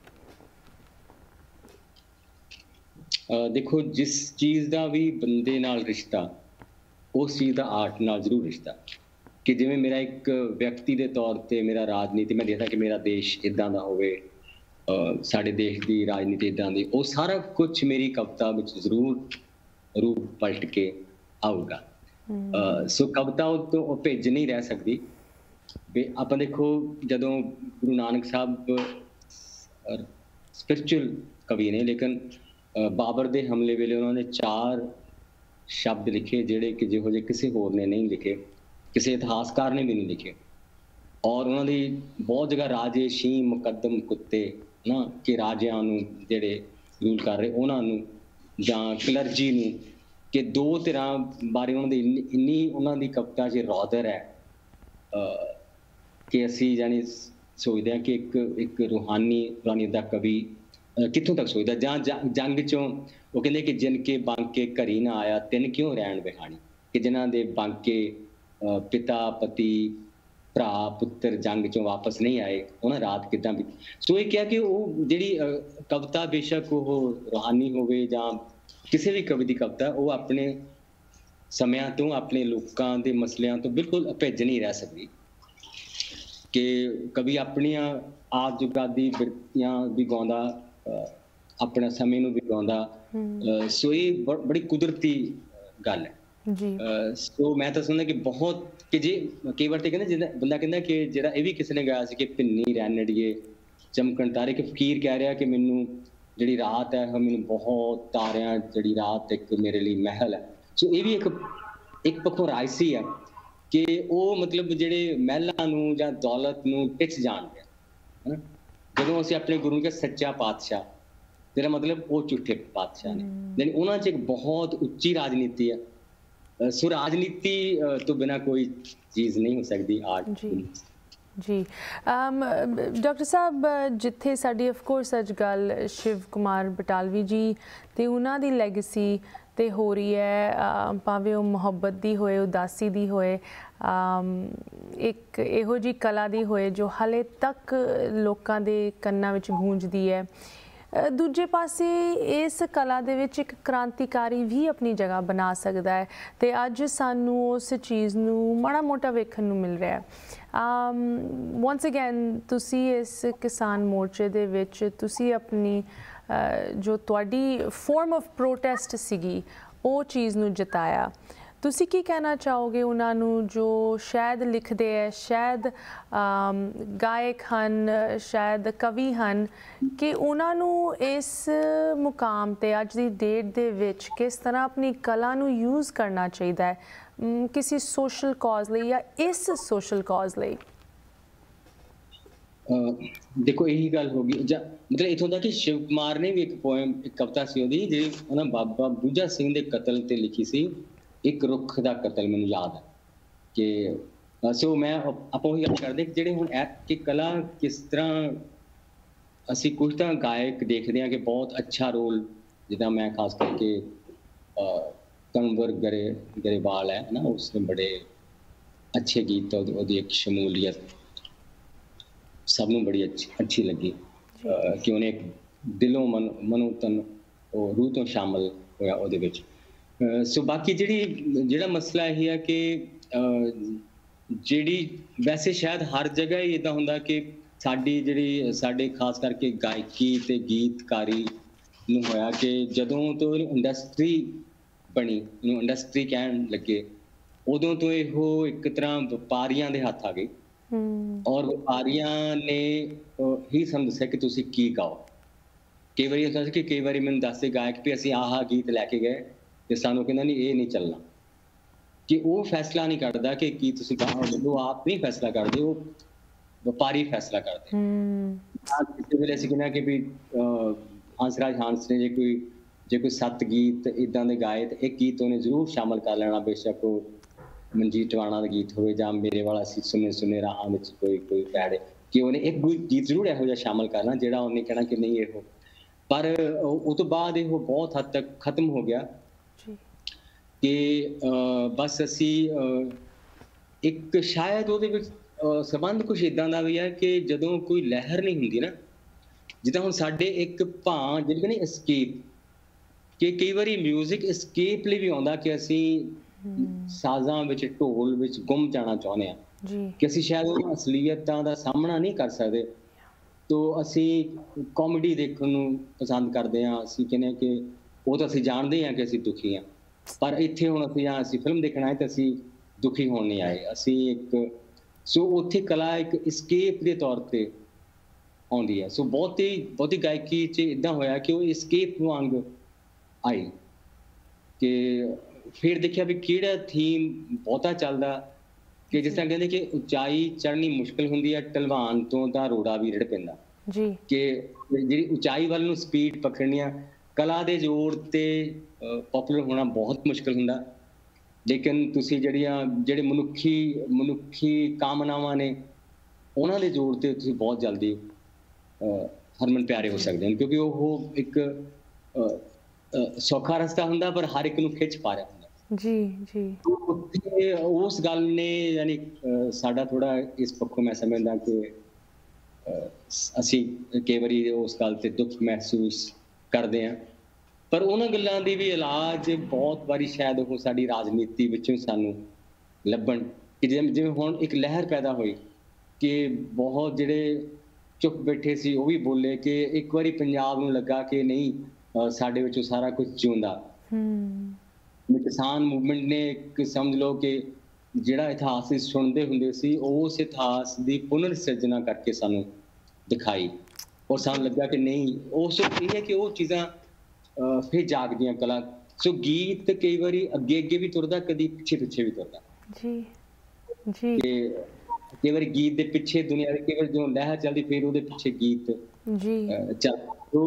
ਦੇਖੋ, ਜਿਸ ਚੀਜ਼ ਦਾ ਵੀ ਬੰਦੇ ਨਾਲ ਰਿਸ਼ਤਾ, ਉਸ ਚੀਜ਼ ਦਾ ਆਰਟ ਨਾਲ ਜ਼ਰੂਰ ਰਿਸ਼ਤਾ। ਕਿ ਜਿਵੇਂ ਮੇਰਾ ਇੱਕ ਵਿਅਕਤੀ ਦੇ ਤੌਰ ਤੇ ਮੇਰਾ ਰਾਜਨੀਤੀ, ਮੈਂ ਦੇਖਦਾ ਕਿ ਮੇਰਾ ਦੇਸ਼ ਇੱਦਾਂ ਦਾ ਹੋਵੇ, ਸਾਡੇ ਦੇਸ਼ ਦੀ ਰਾਜਨੀਤੀ ਇੱਦਾਂ ਦੀ, ਉਹ ਸਾਰਾ ਕੁਝ ਮੇਰੀ ਕਵਿਤਾ ਵਿੱਚ ਜ਼ਰੂਰ ਰੂਪ ਪਲਟ ਕੇ ਆਊਗਾ। ਸੋ ਕਵਿਤਾ ਉਹ ਭੇਜ ਨਹੀਂ ਰਹਿ ਸਕਦੀ। ਆਪਾਂ ਦੇਖੋ, ਜਦੋਂ ਗੁਰੂ ਨਾਨਕ ਸਾਹਿਬ ਸਪਿਰਿਚੁਅਲ ਕਵੀ ਨੇ, ਲੇਕਿਨ ਬਾਬਰ ਦੇ ਹਮਲੇ ਵੇਲੇ ਉਹਨਾਂ ਨੇ 4 ਸ਼ਬਦ ਲਿਖੇ ਜਿਹੜੇ ਕਿ ਜਿਹੋ ਜਿਹੇ ਕਿਸੇ ਹੋਰ ਨੇ ਨਹੀਂ ਲਿਖੇ, ਕਿਸੇ ਇਤਿਹਾਸਕਾਰ ਨੇ ਵੀ ਨਹੀਂ ਲਿਖੇ। ਔਰ ਉਹਨਾਂ ਦੀ ਬਹੁਤ ਜਗ੍ਹਾ ਰਾਜੇ, ਸ਼ੀਂ, ਮੁਕੱਦਮ, ਕੁੱਤੇ ਨਾ, ਕਿ ਰਾਜਿਆਂ ਨੂੰ ਜਿਹੜੇ ਰੂਲ ਕਰ ਰਹੇ ਉਹਨਾਂ ਨੂੰ, ਜਾਂ ਕਲਰਜੀ ਨੂੰ, ਕਿ 2 ਧਿਰਾਂ ਬਾਰੇ ਉਹਨਾਂ ਦੀ ਇੰਨੀ ਉਹਨਾਂ ਦੀ ਕਵਿਤਾ 'ਚ ਰੌਦਰ ਹੈ ਕਿ ਅਸੀਂ ਜਾਨੀ ਸੋਚਦੇ ਹਾਂ ਕਿ ਇੱਕ ਰੂਹਾਨੀ ਦਾ ਕਵੀ ਕਿੱਥੋਂ ਤੱਕ ਸੋਚਦਾ। ਜਾਂ ਜੰਗ 'ਚੋਂ ਉਹ ਕਹਿੰਦੇ ਕਿ ਜਿਨ ਕੇ ਬਾਂਕੇ ਘਰੀ ਨਾ ਆਇਆ, ਤਿੰਨ ਕਿਉਂ ਰਹਿਣ ਬਿਹਾਣੀ, ਕਿ ਜਿਨ੍ਹਾਂ ਦੇ ਬਾਂਕੇ ਪਿਤਾ, ਪਤੀ, ਭਰਾ, ਪੁੱਤਰ ਜੰਗ 'ਚੋਂ ਵਾਪਸ ਨਹੀਂ ਆਏ, ਉਹਨਾਂ ਰਾਤ ਕਿੱਦਾਂ ਬੀਤੀ। ਸੋ ਇਹ ਕਿਹਾ ਕਿ ਉਹ ਜਿਹੜੀ ਕਵਿਤਾ, ਬੇਸ਼ੱਕ ਉਹ ਰੂਹਾਨੀ ਹੋਵੇ ਜਾਂ ਕਿਸੇ ਵੀ ਕਵੀ ਦੀ ਕਵਿਤਾ, ਉਹ ਆਪਣੇ ਸਮਿਆਂ ਤੋਂ, ਆਪਣੇ ਲੋਕਾਂ ਦੇ ਮਸਲਿਆਂ ਤੋਂ ਬਿਲਕੁਲ ਅਭਿੱਜ ਨਹੀਂ ਰਹਿ ਸਕਦੀ। ਕਿ ਕਵੀ ਆਪਣੀਆਂ ਆਦ ਜੁਗਾਂ ਦੀ ਬਿਰਤੀਆਂ ਵੀ ਗਾਉਂਦਾ, ਆਪਣੇ ਸਮੇਂ ਨੂੰ ਵੀ ਗਾਉਂਦਾ। ਸੋ ਇਹ ਬੜੀ ਕੁਦਰਤੀ ਗੱਲ ਹੈ ਜੀ। ਸੋ ਮੈਂ ਤਾਂ ਸੁਣਦਾ ਕਿ ਬਹੁਤ, ਕਿ ਜੇ ਕਈ ਵਾਰ ਤੇ ਕਹਿੰਦੇ, ਬੰਦਾ ਕਹਿੰਦਾ ਕਿ ਜਿਹੜਾ ਇਹ ਵੀ ਕਿਸੇ ਨੇ ਗਾਇਆ ਸੀ ਕਿ ਭਿੰਨੀ ਰੈਣੜੀਏ ਚਮਕਣ ਤਾਰੇ, ਕਿ ਫਕੀਰ ਕਹਿ ਰਿਹਾ ਕਿ ਮੈਨੂੰ ਜਿਹੜੀ ਰਾਤ ਹੈ, ਮੈਨੂੰ ਬਹੁਤ ਤਾਰਿਆਂ ਜਿਹੜੀ ਰਾਤ ਇੱਕ ਮੇਰੇ ਲਈ ਮਹਿਲ ਹੈ। ਸੋ ਇਹ ਵੀ ਇੱਕ ਪੱਖੋਂ ਰਾਜਸੀ ਹੈ ਕਿ ਉਹ ਮਤਲਬ ਜਿਹੜੇ ਮਹਿਲਾਂ ਨੂੰ ਜਾਂ ਦੌਲਤ ਨੂੰ ਟਿਚ ਜਾਣਦੇ ਆ, ਜਦੋਂ ਅਸੀਂ ਆਪਣੇ ਗੁਰੂ ਕੇ ਸੱਚਾ ਪਾਤਸ਼ਾਹ, ਤੇਰਾ ਮਤਲਬ ਉਹ ਝੂਠੇ ਪਾਤਸ਼ਾਹ ਨੇ, ਯਾਨੀ ਉਹਨਾਂ 'ਚ ਇੱਕ ਬਹੁਤ ਉੱਚੀ ਰਾਜਨੀਤੀ ਹੈ। ਸੋ ਰਾਜਨੀਤੀ ਤੋਂ ਬਿਨਾਂ ਕੋਈ ਚੀਜ਼ ਨਹੀਂ ਹੋ ਸਕਦੀ ਆਰਟ ਜੀ। ਡਾਕਟਰ ਸਾਹਿਬ, ਜਿੱਥੇ ਸਾਡੀ ਆਫ ਕੋਰਸ ਅੱਜ ਗੱਲ ਸ਼ਿਵ ਕੁਮਾਰ ਬਟਾਲਵੀ ਜੀ ਤੇ ਉਹਨਾਂ ਦੀ ਲੈਗੇਸੀ ਤੇ ਹੋ ਰਹੀ ਹੈ, ਭਾਵੇਂ ਉਹ ਮੁਹੱਬਤ ਦੀ ਹੋਏ, ਉਦਾਸੀ ਦੀ ਹੋਏ, ਇੱਕ ਇਹੋ ਜਿਹੀ ਕਲਾ ਦੀ ਹੋਏ ਜੋ ਹਾਲੇ ਤੱਕ ਲੋਕਾਂ ਦੇ ਕੰਨਾਂ ਵਿੱਚ ਗੂੰਜਦੀ ਹੈ। ਦੂਜੇ ਪਾਸੇ ਇਸ ਕਲਾ ਦੇ ਵਿੱਚ ਇੱਕ ਕ੍ਰਾਂਤੀਕਾਰੀ ਵੀ ਆਪਣੀ ਜਗ੍ਹਾ ਬਣਾ ਸਕਦਾ ਹੈ ਤੇ ਅੱਜ ਸਾਨੂੰ ਉਸ ਚੀਜ਼ ਨੂੰ ਮਾੜਾ ਮੋਟਾ ਵੇਖਣ ਨੂੰ ਮਿਲ ਰਿਹਾ ਹੈ। ਵਾਂਸ ਅਗੇਨ ਤੁਸੀਂ ਇਸ ਕਿਸਾਨ ਮੋਰਚੇ ਦੇ ਵਿੱਚ ਤੁਸੀਂ ਆਪਣੀ ਜੋ ਤੁਹਾਡੀ ਫਾਰਮ ਆਫ ਪ੍ਰੋਟੈਸਟ ਸੀਗੀ ਉਹ ਚੀਜ਼ ਨੂੰ ਜਿਤਾਇਆ। ਤੁਸੀਂ ਕੀ ਕਹਿਣਾ ਚਾਹੋਗੇ ਉਹਨਾਂ ਨੂੰ ਜੋ ਸ਼ਾਇਦ ਲਿਖਦੇ ਹੈ, ਸ਼ਾਇਦ ਗਾਇਕ ਹਨ, ਸ਼ਾਇਦ ਕਵੀ ਹਨ, ਕਿ ਉਹਨਾਂ ਨੂੰ ਇਸ ਮੁਕਾਮ ਤੇ ਅੱਜ ਦੀ ਡੇਟ ਦੇ ਵਿੱਚ ਕਿਸ ਤਰ੍ਹਾਂ ਆਪਣੀ ਕਲਾ ਨੂੰ ਯੂਜ਼ ਕਰਨਾ ਚਾਹੀਦਾ ਹੈ ਕਿਸੇ ਸੋਸ਼ਲ ਕਾਜ਼ ਲਈ ਜਾਂ ਇਸ ਸੋਸ਼ਲ ਕਾਜ਼ ਲਈ? ਦੇਖੋ ਇਹੀ ਗੱਲ ਹੋ ਗਈ, ਮਤਲਬ ਇੱਥੋਂ ਦਾ ਕਿ ਸ਼ਿਵ ਕੁਮਾਰ ਨੇ ਵੀ ਇੱਕ ਪੋਇਮ, ਇੱਕ ਕਵਿਤਾ ਸੀ ਉਹਦੀ ਜਿਹੜੀ ਉਹਨਾਂ ਬਾਬਾ ਬੁੱਝਾ ਸਿੰਘ ਦੇ ਕਤਲ ਤੇ ਲਿਖੀ ਸੀ, ਇੱਕ ਰੁੱਖ ਦਾ ਕਤਲ। ਮੈਨੂੰ ਯਾਦ ਹੈ ਕਿ ਸੋ ਮੈਂ ਆਪਾਂ ਉਹੀ ਗੱਲ ਕਰਦੇ ਕਿ ਜਿਹੜੇ ਹੁਣ ਕਿ ਕਲਾ ਕਿਸ ਤਰ੍ਹਾਂ ਅਸੀਂ ਕੁਝ ਤਾਂ ਗਾਇਕ ਦੇਖਦੇ ਹਾਂ ਕਿ ਬਹੁਤ ਅੱਛਾ ਰੋਲ, ਜਿੱਦਾਂ ਮੈਂ ਖਾਸ ਕਰਕੇ ਕੰਵਰ ਗਰੇਵਾਲ ਹੈ ਨਾ, ਉਸਨੇ ਬੜੇ ਅੱਛੇ ਗੀਤ, ਉਹਦੀ ਇੱਕ ਸ਼ਮੂਲੀਅਤ ਸਭ ਨੂੰ ਬੜੀ ਅੱਛੀ ਲੱਗੀ ਕਿ ਉਹਨੇ ਇੱਕ ਦਿਲੋਂ ਮਨੋਂ ਤਨ ਉਹ ਰੂਹ ਤੋਂ ਸ਼ਾਮਲ ਹੋਇਆ ਉਹਦੇ ਵਿੱਚ। ਸੋ ਬਾਕੀ ਜਿਹੜਾ ਮਸਲਾ ਇਹ ਹੈ ਕਿ ਜਿਹੜੀ ਵੈਸੇ ਸ਼ਾਇਦ ਹਰ ਜਗ੍ਹਾ ਹੀ ਇੱਦਾਂ ਹੁੰਦਾ ਕਿ ਸਾਡੇ ਖਾਸ ਕਰਕੇ ਗਾਇਕੀ ਤੇ ਗੀਤਕਾਰੀ ਨੂੰ ਹੋਇਆ ਕਿ ਜਦੋਂ ਤੋਂ ਇੰਡਸਟਰੀ ਬਣੀ, ਇਹਨੂੰ ਇੰਡਸਟਰੀ ਕਹਿਣ ਲੱਗੇ, ਉਦੋਂ ਤੋਂ ਇਹੋ ਇੱਕ ਤਰ੍ਹਾਂ ਵਪਾਰੀਆਂ ਦੇ ਹੱਥ ਆ ਗਈ ਔਰ ਵਪਾਰੀਆਂ ਨੇ ਹੀ ਸਾਨੂੰ ਦੱਸਿਆ ਕਿ ਤੁਸੀਂ ਕੀ ਗਾਓ। ਕਈ ਵਾਰੀ ਹੁੰਦਾ ਸੀ ਕਿ ਕਈ ਵਾਰੀ ਮੈਨੂੰ ਦੱਸਦੇ ਗਾਇਕ ਵੀ ਅਸੀਂ ਆਹ ਗੀਤ ਲੈ ਕੇ ਗਏ ਤੇ ਸਾਨੂੰ ਕਹਿੰਦਾ ਨਹੀਂ ਇਹ ਨਹੀਂ ਚੱਲਣਾ, ਕਿ ਉਹ ਫੈਸਲਾ ਨਹੀਂ ਕਰਦਾ ਕਿ ਕੀ ਤੁਸੀਂ ਗਾਓ, ਉਹ ਆਪ ਨਹੀਂ ਫੈਸਲਾ ਕਰਦੇ, ਉਹ ਵਪਾਰੀ ਫੈਸਲਾ ਕਰਦੇ। ਕਿਸੇ ਵੇਲੇ ਅਸੀਂ ਕਹਿੰਦੇ ਕਿ ਵੀ ਹੰਸਰਾਜ ਹੰਸ ਨੇ ਜੇ ਕੋਈ 7 ਗੀਤ ਇੱਦਾਂ ਦੇ ਗਾਏ ਤੇ ਇੱਕ ਗੀਤ ਉਹਨੇ ਜ਼ਰੂਰ ਸ਼ਾਮਲ ਕਰ ਲੈਣਾ, ਬੇਸ਼ੱਕ ਉਹ ਮਨਜੀਤ ਟਵਾਣਾ ਦਾ ਗੀਤ ਹੋਵੇ ਜਾਂ ਮੇਰੇ ਵਾਲਾ ਸੀ ਸੁਨੇ ਰਾਹਾਂ ਵਿੱਚ ਕੋਈ ਪੈੜੇ, ਕਿ ਉਹਨੇ ਇੱਕ ਗੀਤ ਜ਼ਰੂਰ ਇਹੋ ਜਿਹਾ ਸ਼ਾਮਲ ਕਰਨਾ ਜਿਹੜਾ ਉਹਨੇ ਕਹਿਣਾ ਕਿ ਨਹੀਂ ਇਹੋ। ਪਰ ਉਹ ਤੋਂ ਬਾਅਦ ਇਹ ਬਹੁਤ ਹੱਦ ਤੱਕ ਖਤਮ ਹੋ ਗਿਆ ਕਿ ਬਸ ਅਸੀਂ ਇੱਕ ਸ਼ਾਇਦ ਉਹਦੇ ਵਿੱਚ ਸੰਬੰਧ ਕੁਛ ਇੱਦਾਂ ਦਾ ਵੀ ਹੈ ਕਿ ਜਦੋਂ ਕੋਈ ਲਹਿਰ ਨਹੀਂ ਹੁੰਦੀ ਨਾ, ਜਿੱਦਾਂ ਹੁਣ ਸਾਡੇ ਇੱਕ ਭਾਂ ਜਿਹੜੀ ਕਹਿੰਦੇ ਐਸਕੇਪ, ਕਿ ਕਈ ਵਾਰੀ ਮਿਊਜ਼ਿਕ ਐਸਕੇਪ ਲਈ ਵੀ ਆਉਂਦਾ ਕਿ ਅਸੀਂ ਸਾਜ਼ਾਂ ਵਿੱਚ, ਢੋਲ ਵਿੱਚ ਗੁੰਮ ਜਾਣਾ ਚਾਹੁੰਦੇ ਹਾਂ ਕਿ ਅਸੀਂ ਸ਼ਾਇਦ ਉਹਨਾਂ ਅਸਲੀਅਤਾਂ ਦਾ ਸਾਹਮਣਾ ਨਹੀਂ ਕਰ ਸਕਦੇ, ਤੋ ਅਸੀਂ ਕਾਮੇਡੀ ਦੇਖਣ ਨੂੰ ਪਸੰਦ ਕਰਦੇ ਹਾਂ। ਅਸੀਂ ਕਹਿੰਦੇ ਕਿ ਉਹ ਤਾਂ ਅਸੀਂ ਜਾਣਦੇ ਹਾਂ ਕਿ ਅਸੀਂ ਦੁਖੀ ਹਾਂ, ਪਰ ਇੱਥੇ ਹੁਣ ਅਸੀਂ ਫਿਲਮ ਦੇਖਣ ਆਏ ਤਾਂ ਅਸੀਂ ਦੁਖੀ ਹੋਣ ਨਹੀਂ ਆਏ, ਅਸੀਂ ਸੋ ਉੱਥੇ ਕਲਾ ਇੱਕ ਐਸਕੇਪ ਦੇ ਤੌਰ ਤੇ ਆਉਂਦੀ ਹੈ। ਸੋ ਬਹੁਤੀ ਗਾਇਕੀ 'ਚ ਇੱਦਾਂ ਹੋਇਆ ਕਿ ਉਹ ਐਸਕੇਪ ਵਾਂਗ ਆਈ ਕਿ ਫਿਰ ਦੇਖਿਆ ਵੀ ਕਿਹੜਾ ਥੀਮ ਬਹੁਤਾ ਚੱਲਦਾ, ਕਿ ਜਿਸ ਤਰ੍ਹਾਂ ਕਹਿੰਦੇ ਕਿ ਉਚਾਈ ਚੜ੍ਹਨੀ ਮੁਸ਼ਕਿਲ ਹੁੰਦੀ ਹੈ, ਢਲਵਾਨ ਤੋਂ ਤਾਂ ਰੋੜਾ ਵੀ ਰਿੜ ਪੈਂਦਾ ਜੀ, ਕਿ ਜਿਹੜੀ ਉਚਾਈ ਵੱਲ ਨੂੰ ਸਪੀਡ ਪਕੜਨੀ ਆ, ਕਲਾ ਦੇ ਜ਼ੋਰ ਤੇ ਪਪੂਲਰ ਹੋਣਾ ਬਹੁਤ ਮੁਸ਼ਕਿਲ ਹੁੰਦਾ। ਲੇਕਿਨ ਤੁਸੀਂ ਜਿਹੜੇ ਮਨੁੱਖੀ ਕਾਮਨਾਵਾਂ ਨੇ ਉਹਨਾਂ ਦੇ ਜ਼ੋਰ ਤੇ ਤੁਸੀਂ ਬਹੁਤ ਜਲਦੀ ਹਰਮਨ ਪਿਆਰੇ ਹੋ ਸਕਦੇ ਹੋ, ਕਿਉਂਕਿ ਉਹ ਇੱਕ ਸੌਖਾ ਰਸਤਾ ਹੁੰਦਾ ਪਰ ਹਰ ਇੱਕ ਨੂੰ ਖਿੱਚ ਪਾ ਰਿਹਾ ਹੁੰਦਾ ਜੀ। ਉਸ ਗੱਲ ਨੇ ਯਾਨੀ ਸਾਡਾ ਥੋੜਾ ਇਸ ਪੱਖੋਂ ਮੈਂ ਸਮਝਦਾ ਕਿ ਅਸੀਂ ਕਈ ਵਾਰੀ ਉਸ ਗੱਲ ਤੇ ਦੁੱਖ ਮਹਿਸੂਸ ਕਰਦੇ ਹਾਂ, ਪਰ ਉਹਨਾਂ ਗੱਲਾਂ ਦੀ ਵੀ ਇਲਾਜ ਬਹੁਤ ਵਾਰੀ ਸ਼ਾਇਦ ਉਹ ਸਾਡੀ ਰਾਜਨੀਤੀ ਵਿੱਚੋਂ ਸਾਨੂੰ ਲੱਭਣ, ਕਿ ਜਿਵੇਂ ਹੁਣ ਇੱਕ ਲਹਿਰ ਪੈਦਾ ਹੋਈ ਕਿ ਬਹੁਤ ਜਿਹੜੇ ਚੁੱਪ ਬੈਠੇ ਸੀ ਉਹ ਵੀ ਬੋਲੇ, ਕਿ ਇੱਕ ਵਾਰੀ ਪੰਜਾਬ ਨੂੰ ਲੱਗਾ ਕਿ ਨਹੀਂ ਸਾਡੇ ਵਿੱਚੋਂ ਸਾਰਾ ਕੁਝ ਜਿਉਂਦਾ। ਕਿਸਾਨ ਮੂਵਮੈਂਟ ਨੇ ਇੱਕ ਸਮਝ ਲਓ ਕਿ ਜਿਹੜਾ ਇਤਿਹਾਸ ਸੁਣਦੇ ਹੁੰਦੇ ਸੀ ਉਸ ਇਤਿਹਾਸ ਦੀ ਪੁਨਰ ਸਿਰਜਣਾ ਕਰਕੇ ਸਾਨੂੰ ਦਿਖਾਈ, ਔਰ ਸਾਨੂੰ ਲੱਗਾ ਕਿ ਨਹੀਂ ਉਸ ਇਹ ਹੈ ਕਿ ਉਹ ਚੀਜ਼ਾਂ ਫਿਰ ਜਾਗਦੀਆਂ ਕਲਾ। ਸੋ ਗੀਤ ਕਈ ਵਾਰੀ ਅੱਗੇ ਵੀ ਤੁਰਦਾ, ਕਦੀ ਪਿੱਛੇ ਵੀ ਤੁਰਦਾ ਜੀ। जी कि कई बार गीत के पिछे दुनिया के कई बार जो लहर चलती फिर वो पिछे गीत जी चल तो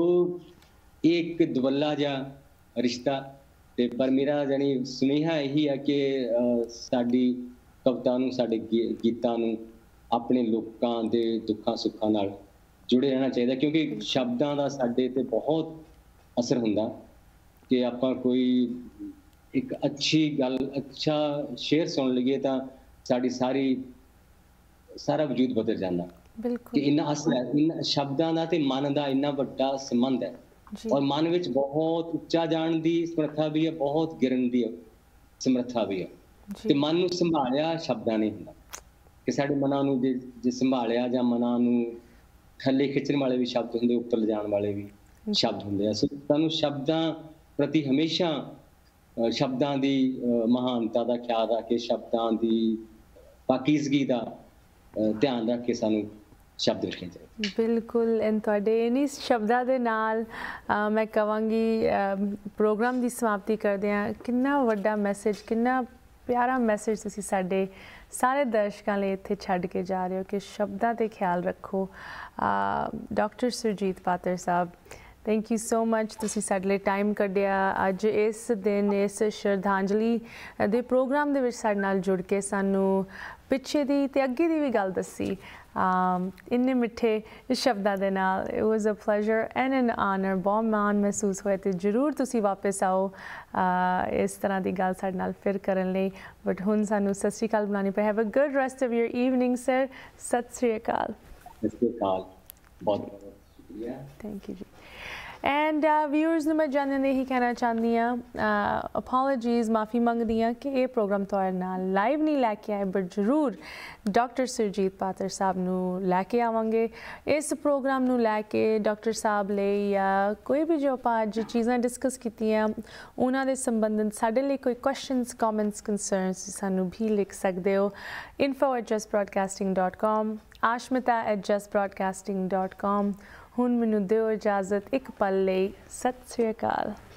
एक दुबला जा रिश्ता ते पर मेरा जानी सुनेहा यही है कि साडी कविता नूं साडे गीतां नूं अपने लोकां दे दुखां सुखां नाल जुड़े रहना चाहिए क्योंकि शब्दां दा साडे ते बहुत असर हुंदा कि आपां कोई एक अच्छी गल अच्छा शेर सुन लईए तां साडी सारा वजूद बदल जांदा कि बिल्कुल इन्ना असर है इन शब्दां दा ते मन दा इन्ना वड्डा संबंध है जी और मन विच बहुत उच्चा जाण दी समर्था भी है बहुत गिरन दी समर्था भी है जी ते मन नूं संभालिया शब्दां नहीं हुंदा कि साडे मनां नूं जे संभालिया जां मनां नूं थल्ले खिੱਚਣ वाले भी शब्द हुंदे ਉੱਪਰ ਲਿਜਾਣ वाले भी शब्द हुंदे ਆ ਸੋ ਸਾਨੂੰ ਸ਼ਬਦਾਂ ਪ੍ਰਤੀ ਹਮੇਸ਼ਾ ਸ਼ਬਦਾਂ ਦੀ ਮਹਾਨਤਾ ਦਾ ਖਿਆਲ ਰੱਖ ਕੇ ਸ਼ਬਦਾਂ ਦੀ ਪਾਕੀਜ਼ਗੀ ਦਾ ਧਿਆਨ ਰੱਖ ਕੇ ਸਾਨੂੰ शब्द लिखने चाहिए बिल्कुल इन ਤੁਹਾਡੇ ਇਨੀ ਸ਼ਬਦਾਂ ਦੇ ਨਾਲ ਮੈਂ ਕਹਾਂਗੀ ਪ੍ਰੋਗਰਾਮ ਦੀ ਸਮਾਪਤੀ ਕਰਦੇ ਹਾਂ ਕਿੰਨਾ ਵੱਡਾ ਮੈਸੇਜ ਕਿੰਨਾ ਪਿਆਰਾ ਮੈਸੇਜ ਤੁਸੀਂ ਸਾਡੇ ਸਾਰੇ ਦਰਸ਼ਕਾਂ ਲਈ ਇੱਥੇ ਛੱਡ ਕੇ ਜਾ ਰਹੇ ਹੋ ਕਿ ਸ਼ਬਦਾਂ ਤੇ ਖਿਆਲ ਰੱਖੋ doctor Surjit Patar Sahib thank you so much ਤੁਸੀਂ ਸਾਡੇ ਲਈ ਟਾਈਮ ਕੱਢਿਆ ਅੱਜ ਇਸ ਦਿਨ ਇਸ ਸ਼ਰਧਾਂਜਲੀ ਦੇ ਪ੍ਰੋਗਰਾਮ ਦੇ ਵਿੱਚ ਸਾਡੇ ਨਾਲ ਜੁੜ ਕੇ ਸਾਨੂੰ ਪਿੱਛੇ ਦੀ ਤੇ ਅੱਗੇ ਦੀ ਵੀ ਗੱਲ ਦੱਸੀ ਇੰਨੇ ਮਿੱਠੇ ਸ਼ਬਦਾਂ ਦੇ ਨਾਲ it was a pleasure and an honour ਬਹੁਤ ਮਾਣ ਮਹਿਸੂਸ ਹੋਇਆ ਤੇ ਜ਼ਰੂਰ ਤੁਸੀਂ ਵਾਪਸ ਆਓ ਇਸ ਤਰ੍ਹਾਂ ਦੀ ਗੱਲ ਸਾਡੇ ਨਾਲ ਫਿਰ ਕਰਨ ਲਈ ਬਟ ਹੁਣ ਸਾਨੂੰ ਸਤਿ ਸ਼੍ਰੀ ਅਕਾਲ ਬੁਲਾਉਣੀ ਪਈ have a good rest of your evening sir ਸਤਿ ਸ਼੍ਰੀ ਅਕਾਲ ਬਹੁਤ ਬਹੁਤ ਸ਼ੁਕਰੀਆ thank you ji and viewers ਨੂੰ ਮੈਂ ਜਾਣਨ ਇਹੀ ਕਹਿਣਾ ਚਾਹੁੰਦੀ ਹਾਂ ਅਪੋਲੋਜੀਜ਼ ਮਾਫੀ ਮੰਗਦੀ ਹਾਂ ਕਿ ਇਹ ਪ੍ਰੋਗਰਾਮ ਤੁਹਾਡੇ ਨਾਲ ਲਾਈਵ ਨਹੀਂ ਲੈ ਕੇ ਆਏ ਬਟ ਜ਼ਰੂਰ ਡਾਕਟਰ ਸੁਰਜੀਤ ਪਾਤਰ ਸਾਹਿਬ ਨੂੰ ਲੈ ਕੇ ਆਵਾਂਗੇ ਇਸ ਪ੍ਰੋਗਰਾਮ ਨੂੰ ਲੈ ਕੇ ਡਾਕਟਰ ਸਾਹਿਬ ਲਈ ਜਾਂ ਕੋਈ ਵੀ ਜੋ ਆਪਾਂ ਅੱਜ ਚੀਜ਼ਾਂ ਡਿਸਕਸ ਕੀਤੀਆਂ ਉਹਨਾਂ ਦੇ ਸੰਬੰਧਿਤ ਸਾਡੇ ਲਈ ਕੋਈ ਕੁਐਸਚਨਸ ਕਮੈਂਟਸ ਕੰਸਰਨਸ ਸਾਨੂੰ ਵੀ ਲਿਖ ਸਕਦੇ ਹੋ info@justbroadcasting.com ashmita@justbroadcasting.com ਹੁਣ ਮੈਨੂੰ ਦਿਓ ਇਜਾਜ਼ਤ ਇੱਕ ਪਲ ਲਈ ਸਤਿ ਸ਼੍ਰੀ ਅਕਾਲ